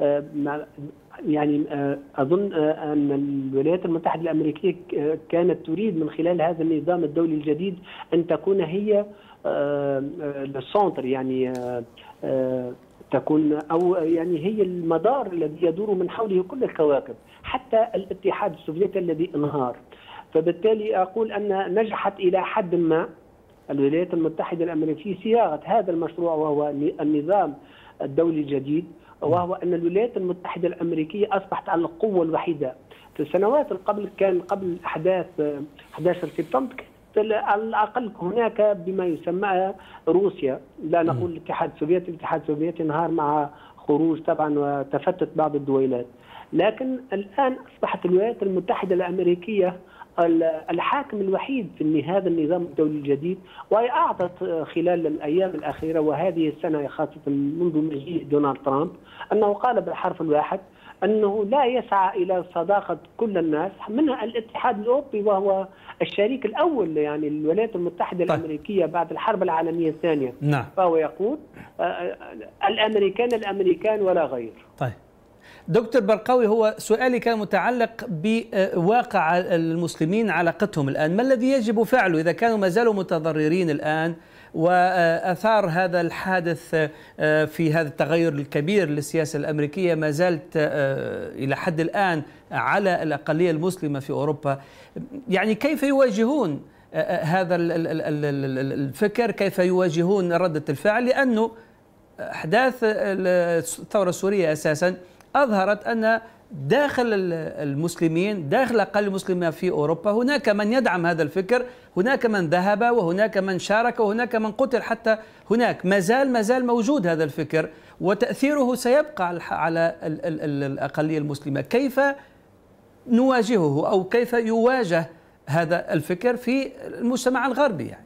يعني أظن أن الولايات المتحدة الأمريكية كانت تريد من خلال هذا النظام الدولي الجديد أن تكون هي السنتر، يعني تكون أو يعني هي المدار الذي يدور من حوله كل الكواكب حتى الاتحاد السوفيتي الذي انهار. فبالتالي أقول أن نجحت إلى حد ما الولايات المتحدة الأمريكية في صياغة هذا المشروع، وهو النظام الدولي الجديد، وهو أن الولايات المتحدة الأمريكية أصبحت القوة الوحيدة. في السنوات قبل كان قبل أحداث أحد عشر سبتمبر على الأقل هناك بما يسمى روسيا، لا نقول الاتحاد السوفيتي، الاتحاد السوفيتي انهار مع خروج طبعا وتفتت بعض الدويلات، لكن الآن أصبحت الولايات المتحدة الأمريكية الحاكم الوحيد في هذا النظام الدولي الجديد، وهي أعطت خلال الأيام الأخيرة وهذه السنة خاصة منذ مجيء دونالد ترامب أنه قال بالحرف الواحد أنه لا يسعى إلى صداقة كل الناس، منها الاتحاد الأوروبي وهو الشريك الأول يعني الولايات المتحدة طيب. الأمريكية بعد الحرب العالمية الثانية. نعم. فهو يقول الأمريكان الأمريكان ولا غير. طيب دكتور برقاوي، هو سؤالي كان متعلق بواقع المسلمين، علاقتهم الآن، ما الذي يجب فعله إذا كانوا ما زالوا متضررين الآن وأثار هذا الحادث في هذا التغير الكبير للسياسة الأمريكية ما زالت إلى حد الآن على الأقلية المسلمة في أوروبا؟ يعني كيف يواجهون هذا الفكر، كيف يواجهون ردة الفعل؟ لأنه أحداث الثورة السورية أساسا أظهرت أن داخل المسلمين، داخل الأقل المسلمة في أوروبا، هناك من يدعم هذا الفكر، هناك من ذهب وهناك من شارك وهناك من قتل، حتى هناك ما زال ما زال موجود هذا الفكر وتأثيره سيبقى على الأقلية المسلمة. كيف نواجهه أو كيف يواجه هذا الفكر في المجتمع الغربي؟ يعني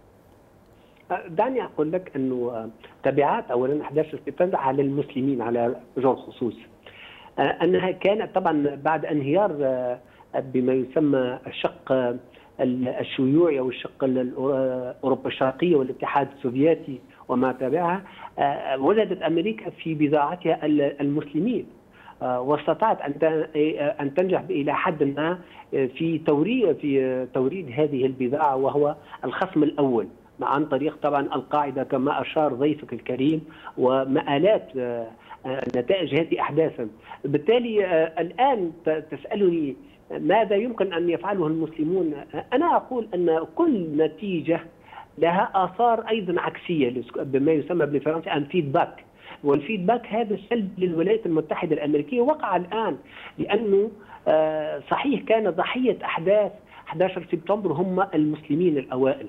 دعني أقول لك أنه تبعات أولا أحداث سبتمبر على المسلمين على وجه الخصوص أنها كانت طبعا بعد انهيار بما يسمى الشق الشيوعي أو الشق أوروبا الشرقية والاتحاد السوفيتي وما تبعها، وجدت أمريكا في بضاعتها المسلمين، واستطاعت أن تنجح إلى حد ما في توريد في توريد هذه البضاعة، وهو الخصم الأول عن طريق طبعا القاعدة كما أشار ضيفك الكريم ومآلات نتائج هذه أحداثا. بالتالي الآن تسألني ماذا يمكن أن يفعله المسلمون؟ أنا أقول أن كل نتيجة لها آثار أيضا عكسية بما يسمى بالفرنسي أن فيدباك، والفيدباك هذا السلب للولايات المتحدة الأمريكية وقع الآن، لأنه صحيح كان ضحية أحداث أحد عشر سبتمبر هم المسلمين الأوائل،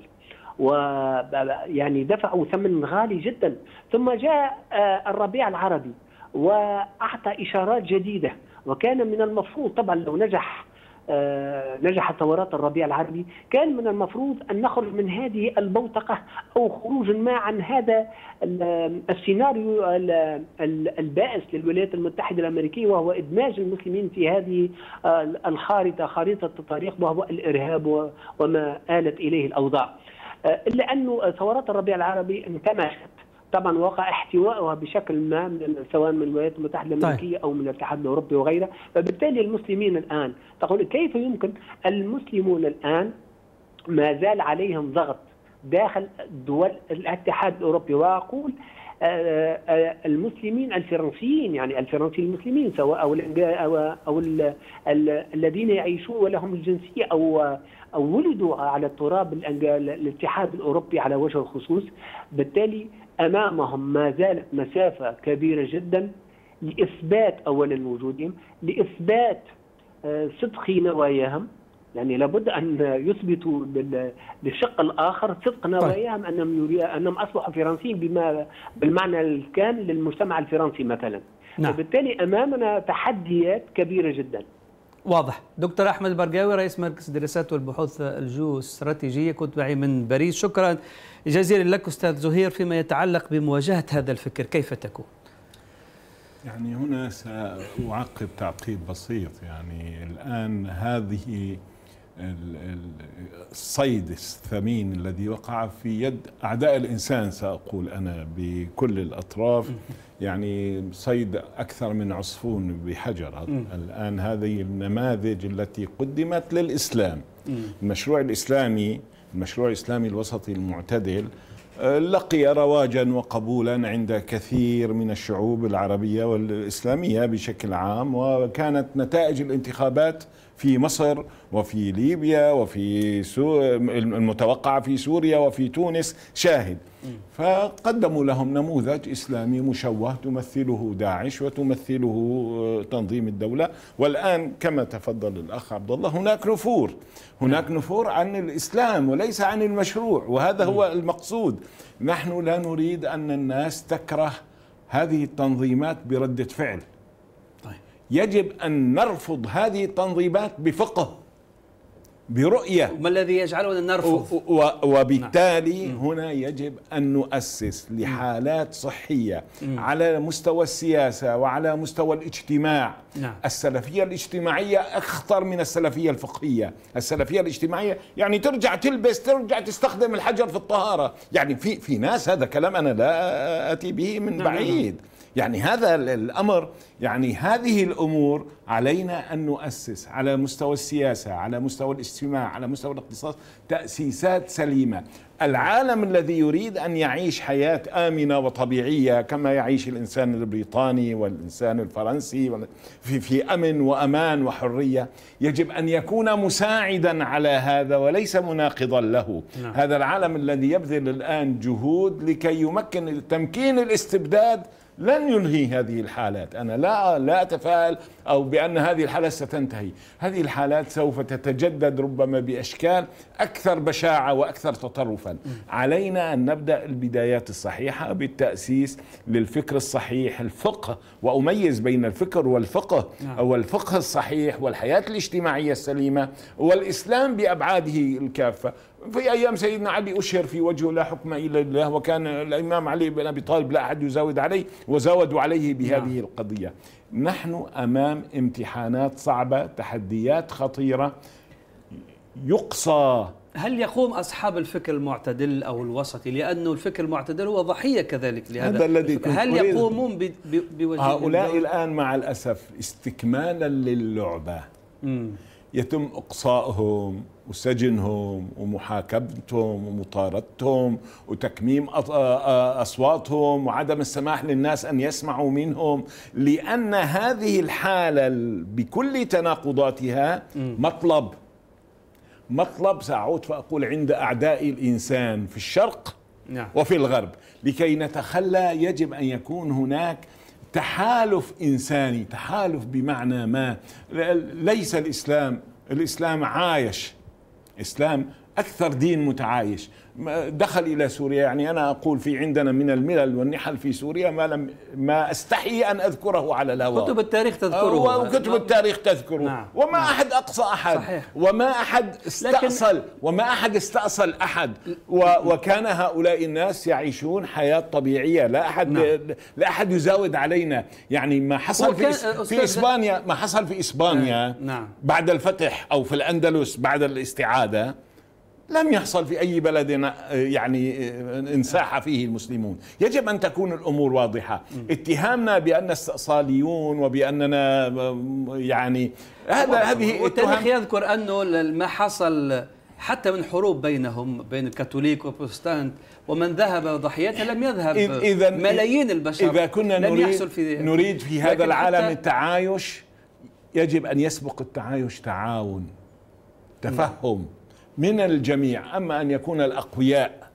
ويعني دفعوا ثمن غالي جدا، ثم جاء الربيع العربي وأعطى إشارات جديدة، وكان من المفروض طبعا لو نجح نجح ثورات الربيع العربي كان من المفروض أن نخرج من هذه البوتقة أو خروج ما عن هذا السيناريو البائس للولايات المتحدة الأمريكية، وهو إدماج المسلمين في هذه الخارطة، خارطة الطريق، وهو الإرهاب وما آلت إليه الأوضاع. إلا أنه ثورات الربيع العربي انكمشت طبعا، وقع احتوائها بشكل ما من سواء من الولايات المتحدة الأمريكية أو من الاتحاد الأوروبي وغيره. فبالتالي المسلمين الآن تقول كيف يمكن المسلمون الآن ما زال عليهم ضغط داخل دول الاتحاد الأوروبي، وأقول المسلمين الفرنسيين، يعني الفرنسيين المسلمين سواء أو أو, أو الذين يعيشون ولهم الجنسية أو أو ولدوا على تراب الاتحاد الأوروبي على وجه الخصوص. بالتالي أمامهم ما زالت مسافة كبيرة جدا لإثبات أولا وجودهم، لإثبات صدق نواياهم، يعني لابد أن يثبتوا للشق الآخر صدق نواياهم أنهم أنهم أصبحوا فرنسيين بما بالمعنى الكامل للمجتمع الفرنسي مثلا. نعم. وبالتالي أمامنا تحديات كبيرة جدا. واضح. دكتور أحمد البرقاوي رئيس مركز الدراسات والبحوث الجيوستراتيجية، كنت معي من باريس. شكرا جزيلا لك أستاذ زهير. فيما يتعلق بمواجهة هذا الفكر كيف تكون؟ يعني هنا سأعقب تعقيب بسيط. يعني الآن هذه الصيد الثمين الذي وقع في يد أعداء الإنسان، سأقول أنا بكل الأطراف، يعني صيد أكثر من عصفور بحجر. الآن هذه النماذج التي قدمت للإسلام، المشروع الإسلامي المشروع الإسلامي الوسطي المعتدل لقي رواجا وقبولا عند كثير من الشعوب العربية والإسلامية بشكل عام، وكانت نتائج الانتخابات في مصر وفي ليبيا وفي سو... المتوقع في سوريا وفي تونس شاهد. فقدموا لهم نموذج إسلامي مشوه تمثله داعش وتمثله تنظيم الدولة. والآن كما تفضل الأخ عبد الله هناك نفور، هناك نفور عن الإسلام وليس عن المشروع، وهذا هو المقصود. نحن لا نريد أن الناس تكره هذه التنظيمات بردة فعل. يجب أن نرفض هذه التنظيمات بفقه، برؤية. ما الذي يجعلنا نرفض؟ وبالتالي نعم. هنا يجب أن نؤسس لحالات صحية مم. على مستوى السياسة وعلى مستوى الاجتماع. نعم. السلفية الاجتماعية أخطر من السلفية الفقهية. السلفية الاجتماعية يعني ترجع تلبس، ترجع تستخدم الحجر في الطهارة. يعني في في ناس، هذا كلام أنا لا أتي به من نعم. بعيد. يعني هذا الأمر، يعني هذه الأمور علينا أن نؤسس على مستوى السياسة، على مستوى الاجتماع، على مستوى الاقتصاد تأسيسات سليمة. العالم الذي يريد أن يعيش حياة آمنة وطبيعية كما يعيش الإنسان البريطاني والإنسان الفرنسي في في أمن وأمان وحرية، يجب أن يكون مساعدا على هذا وليس مناقضا له. نعم. هذا العالم الذي يبذل الآن جهود لكي يمكن تمكين الاستبداد لن ينهي هذه الحالات. أنا لا لا أتفائل أو بأن هذه الحالات ستنتهي. هذه الحالات سوف تتجدد ربما بأشكال أكثر بشاعة وأكثر تطرفا. علينا أن نبدأ البدايات الصحيحة بالتأسيس للفكر الصحيح، الفقه، وأميز بين الفكر والفقه أو الفقه الصحيح والحياة الاجتماعية السليمة والإسلام بأبعاده الكافة. في أيام سيدنا علي أشهر في وجهه لا حكم إلا لله، وكان الإمام علي بن أبي طالب لا أحد يزاود عليه وزاودوا عليه بهذه القضية. نحن أمام امتحانات صعبة، تحديات خطيرة يقصى. هل يقوم أصحاب الفكر المعتدل أو الوسطي، لأنه الفكر المعتدل هو ضحية كذلك لهذا، هذا الذي هل يقومون بوجه هؤلاء الآن مع الأسف استكمالا للعبة م. يتم إقصائهم وسجنهم ومحاكمتهم ومطاردتهم وتكميم أصواتهم وعدم السماح للناس أن يسمعوا منهم، لأن هذه الحالة بكل تناقضاتها مطلب مطلب سأعود فأقول عند أعداء الإنسان في الشرق وفي الغرب. لكي نتخلى يجب أن يكون هناك تحالف إنساني، تحالف بمعنى ما. ليس الإسلام الإسلام عايش، إسلام أكثر دين متعايش، دخل إلى سوريا. يعني أنا أقول في عندنا من الملل والنحل في سوريا ما لم ما أستحي أن أذكره على الهواء. كتب التاريخ تذكره، وكتب التاريخ تذكره. نعم. وما نعم. أحد أقصى أحد. صحيح. وما أحد استأصل وما أحد استأصل أحد و... وكان هؤلاء الناس يعيشون حياة طبيعية. لا أحد نعم. لا أحد يزاود علينا. يعني ما حصل في, إس... في إسبانيا ما حصل في إسبانيا نعم. بعد الفتح أو في الأندلس بعد الاستعادة لم يحصل في أي بلد يعني انساح فيه المسلمون. يجب أن تكون الأمور واضحة. اتهامنا بأن استئصاليون وبأننا يعني هذا هذه التاريخ يذكر أنه ما حصل حتى من حروب بينهم بين الكاثوليك والبروتستانت ومن ذهب ضحيته لم يذهب إذا ملايين البشر. إذا كنا نريد في, نريد في هذا العالم التعايش يجب أن يسبق التعايش تعاون، تفهم من الجميع. أما أن يكون الأقوياء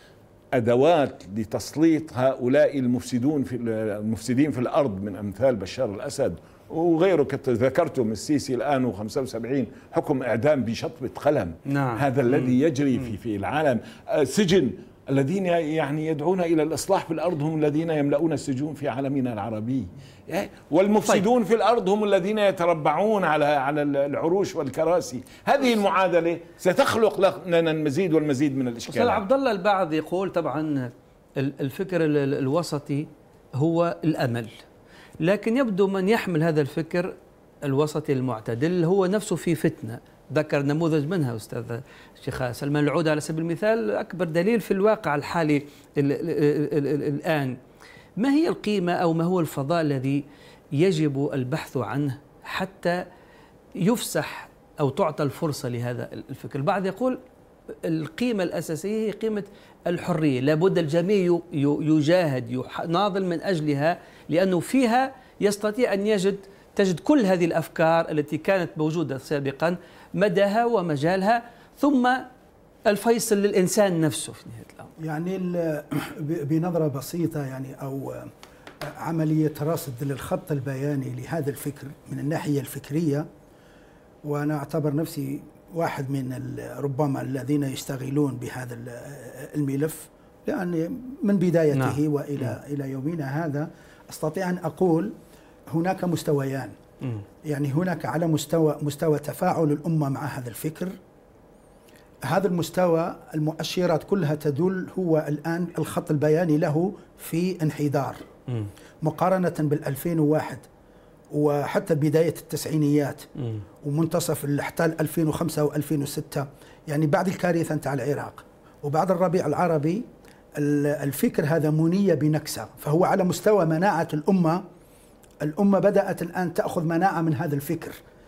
أدوات لتسليط هؤلاء المفسدون في المفسدين في الأرض من أمثال بشار الأسد وغيره، ذكرتم السيسي الآن وخمسة وسبعين حكم إعدام بشطبة قلم. نعم. هذا مم. الذي يجري في في العالم. سجن الذين يعني يدعون إلى الإصلاح في الأرض هم الذين يملؤون السجون في عالمنا العربي، والمفسدون طيب. في الأرض هم الذين يتربعون على على العروش والكراسي. هذه المعادلة ستخلق لنا المزيد والمزيد من الإشكالات. أستاذ عبد الله، البعض يقول طبعا الفكر الوسطي هو الأمل، لكن يبدو من يحمل هذا الفكر الوسطي المعتدل هو نفسه في فتنة. ذكر نموذج منها أستاذ الشيخ سلمان العودة على سبيل المثال، أكبر دليل في الواقع الحالي ال ال ال ال الآن. ما هي القيمة أو ما هو الفضاء الذي يجب البحث عنه حتى يفسح أو تعطى الفرصة لهذا الفكر؟ البعض يقول القيمة الأساسية هي قيمة الحرية، لابد الجميع يجاهد يناضل من أجلها، لأنه فيها يستطيع أن يجد تجد كل هذه الأفكار التي كانت موجودة سابقا مداها ومجالها، ثم الفيصل للإنسان نفسه في نهاية الأمر. يعني بنظرة بسيطة يعني أو عملية رصد للخط البياني لهذا الفكر من الناحية الفكرية، وأنا أعتبر نفسي واحد من ربما الذين يشتغلون بهذا الملف، لأن من بدايته نعم. وإلى نعم. إلى يومنا هذا أستطيع أن أقول هناك مستويان. م. يعني هناك على مستوى مستوى تفاعل الأمة مع هذا الفكر. هذا المستوى المؤشرات كلها تدل هو الآن الخط البياني له في انحدار م. مقارنة بالألفين وواحد وحتى بداية التسعينيات م. ومنتصف الاحتلال ألفين وخمسة وألفين وستة، يعني بعد الكارثة نتاع العراق وبعد الربيع العربي، الفكر هذا مني بنكسة. فهو على مستوى مناعة الأمة، الأمة بدأت الآن تأخذ مناعة من هذا الفكر.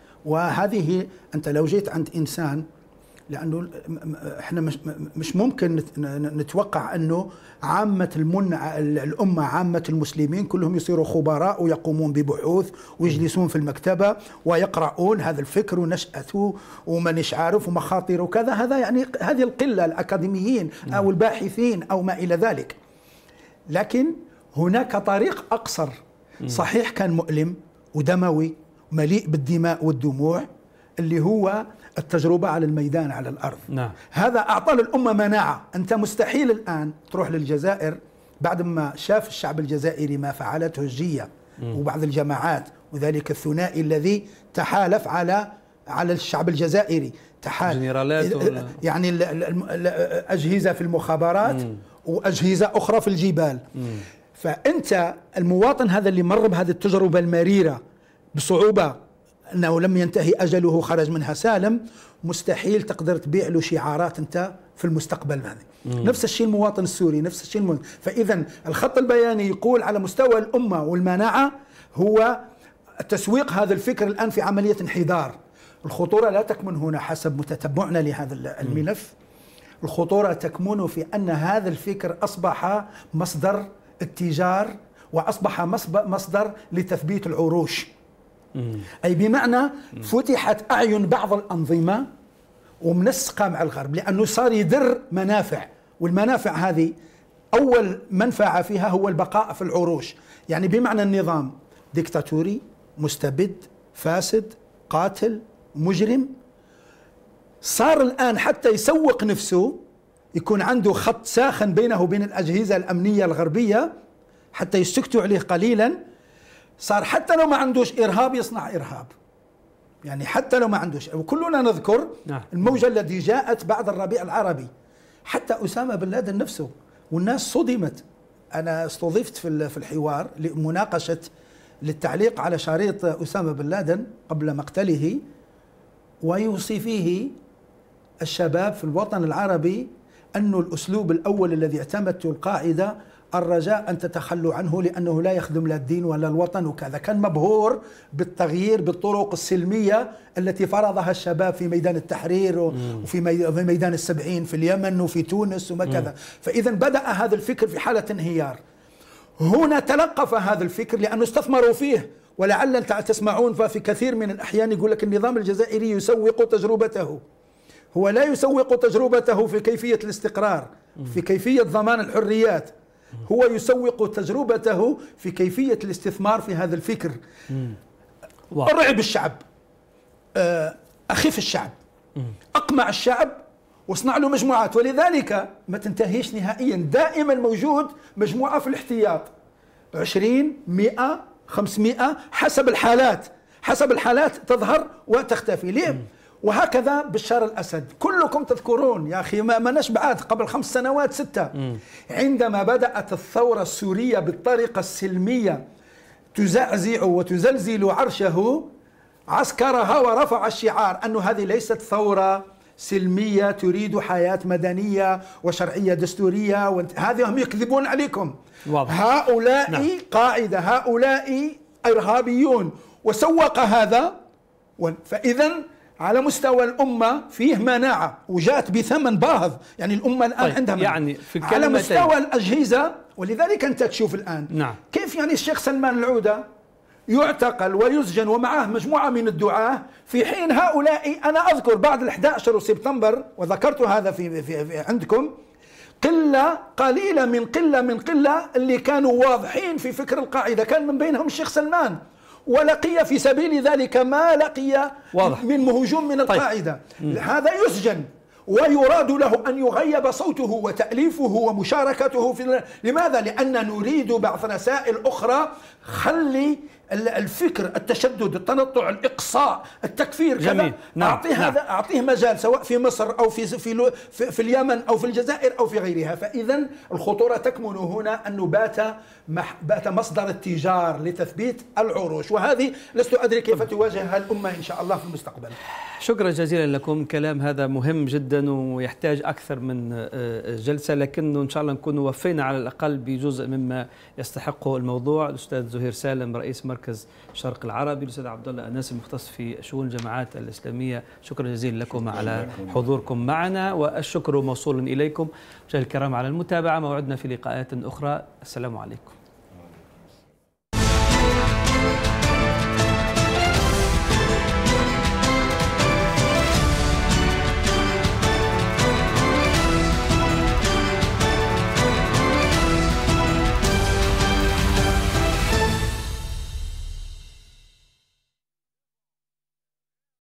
وهذه أنت لو جيت عند إنسان، لأنه إحنا مش, مش ممكن نتوقع أنه عامة المنع الأمة عامة المسلمين كلهم يصيروا خبراء ويقومون ببحوث ويجلسون في المكتبة ويقرؤون هذا الفكر ونشأته ومنش عارف ومخاطره وكذا. هذا يعني هذه القلة الأكاديميين أو الباحثين أو ما إلى ذلك. لكن هناك طريق أقصر صحيح كان مؤلم ودموي مليء بالدماء والدموع، اللي هو التجربة على الميدان على الأرض. نعم. هذا أعطى للأمة مناعة. أنت مستحيل الآن تروح للجزائر بعد ما شاف الشعب الجزائري ما فعلته الجية وبعض الجماعات وذلك الثنائي الذي تحالف على على الشعب الجزائري، تحالف يعني الأجهزة في المخابرات مم. وأجهزة أخرى في الجبال. مم. فأنت المواطن هذا اللي مر بهذه التجربة المريرة بصعوبة أنه لم ينتهي أجله خرج منها سالم، مستحيل تقدر تبيع له شعارات أنت في المستقبل هذا. نفس الشيء المواطن السوري، نفس الشيء المواطن. فإذا الخط البياني يقول على مستوى الأمة والمناعة هو تسويق هذا الفكر الآن في عملية انحدار. الخطورة لا تكمن هنا حسب متتبعنا لهذا الملف، الخطورة تكمن في أن هذا الفكر أصبح مصدر التجار وأصبح مصدر لتثبيت العروش. أي بمعنى فتحت أعين بعض الأنظمة ومنسقة مع الغرب، لأنه صار يدر منافع، والمنافع هذه أول منفعة فيها هو البقاء في العروش. يعني بمعنى النظام ديكتاتوري مستبد فاسد قاتل مجرم، صار الآن حتى يسوق نفسه يكون عنده خط ساخن بينه وبين الأجهزة الأمنية الغربية حتى يسكتوا عليه قليلا. صار حتى لو ما عندوش إرهاب يصنع إرهاب، يعني حتى لو ما عندوش. وكلنا نذكر الموجة التي جاءت بعد الربيع العربي، حتى أسامة بن لادن نفسه والناس صدمت. أنا استضفت في الحوار لمناقشة للتعليق على شريط أسامة بن لادن قبل مقتله، ويوصي فيه الشباب في الوطن العربي أن الأسلوب الأول الذي اعتمدته القاعدة الرجاء أن تتخلوا عنه لأنه لا يخدم لا الدين ولا الوطن وكذا. كان مبهور بالتغيير بالطرق السلمية التي فرضها الشباب في ميدان التحرير وفي ميدان السبعين في اليمن وفي تونس وما كذا. فإذا بدأ هذا الفكر في حالة انهيار. هنا تلقف هذا الفكر لأنه استثمروا فيه، ولعل تسمعون ففي كثير من الأحيان يقول لك النظام الجزائري يسوق تجربته. هو لا يسوق تجربته في كيفية الاستقرار، في كيفية ضمان الحريات، هو يسوق تجربته في كيفية الاستثمار في هذا الفكر. أرعب الشعب، أخف الشعب، أقمع الشعب واصنع له مجموعات. ولذلك ما تنتهيش نهائيا، دائما موجود مجموعة في الاحتياط، عشرين مئة خمسمئة حسب الحالات، حسب الحالات تظهر وتختفي. ليه؟ وهكذا بشار الأسد. كلكم تذكرون يا أخي ما نشبعت قبل خمس سنوات ستة م. عندما بدأت الثورة السورية بالطريقة السلمية تزعزع وتزلزل عرشه، عسكرها ورفع الشعار أن هذه ليست ثورة سلمية تريد حياة مدنية وشرعية دستورية، هذه هم يكذبون عليكم. واضح. هؤلاء نعم. قاعدة، هؤلاء إرهابيون، وسوق هذا. فإذا على مستوى الأمة فيه مناعة وجاءت بثمن باهظ، يعني الأمة الآن طيب عندها يعني في على مستوى الأجهزة. ولذلك أنت تشوف الآن نعم. كيف يعني الشيخ سلمان العودة يعتقل ويسجن ومعه مجموعة من الدعاة، في حين هؤلاء أنا أذكر بعد الأحد عشر سبتمبر، وذكرت هذا في, في, في عندكم، قلة قليلة من قلة من قلة اللي كانوا واضحين في فكر القاعدة، كان من بينهم الشيخ سلمان، ولقي في سبيل ذلك ما لقي واضح من هجوم من القاعدة. طيب. هذا يسجن ويراد له أن يغيب صوته وتأليفه ومشاركته في. لماذا؟ لأن نريد بعض رسائل أخرى، خلي الفكر، التشدد، التنطع، الإقصاء، التكفير، جميل. نعم. أعطيه نعم. هذا، أعطيه مجال سواء في مصر أو في في في اليمن أو في الجزائر أو في غيرها. فإذا الخطورة تكمن هنا أنه بات بات مصدر التجار لتثبيت العروش، وهذه لست أدري كيف تواجهها الأمة إن شاء الله في المستقبل. شكرا جزيلا لكم، كلام هذا مهم جدا ويحتاج أكثر من جلسة، لكنه إن شاء الله نكون وفينا على الأقل بجزء مما يستحقه الموضوع. الأستاذ زهير سالم رئيس مركز الشرق العربي، الأستاذ عبد الله أناس المختص في شؤون الجماعات الإسلامية، شكرا جزيلا لكم على حضوركم معنا، والشكر موصول إليكم مشاهدينا الكرام على المتابعة. موعدنا في لقاءات أخرى، السلام عليكم.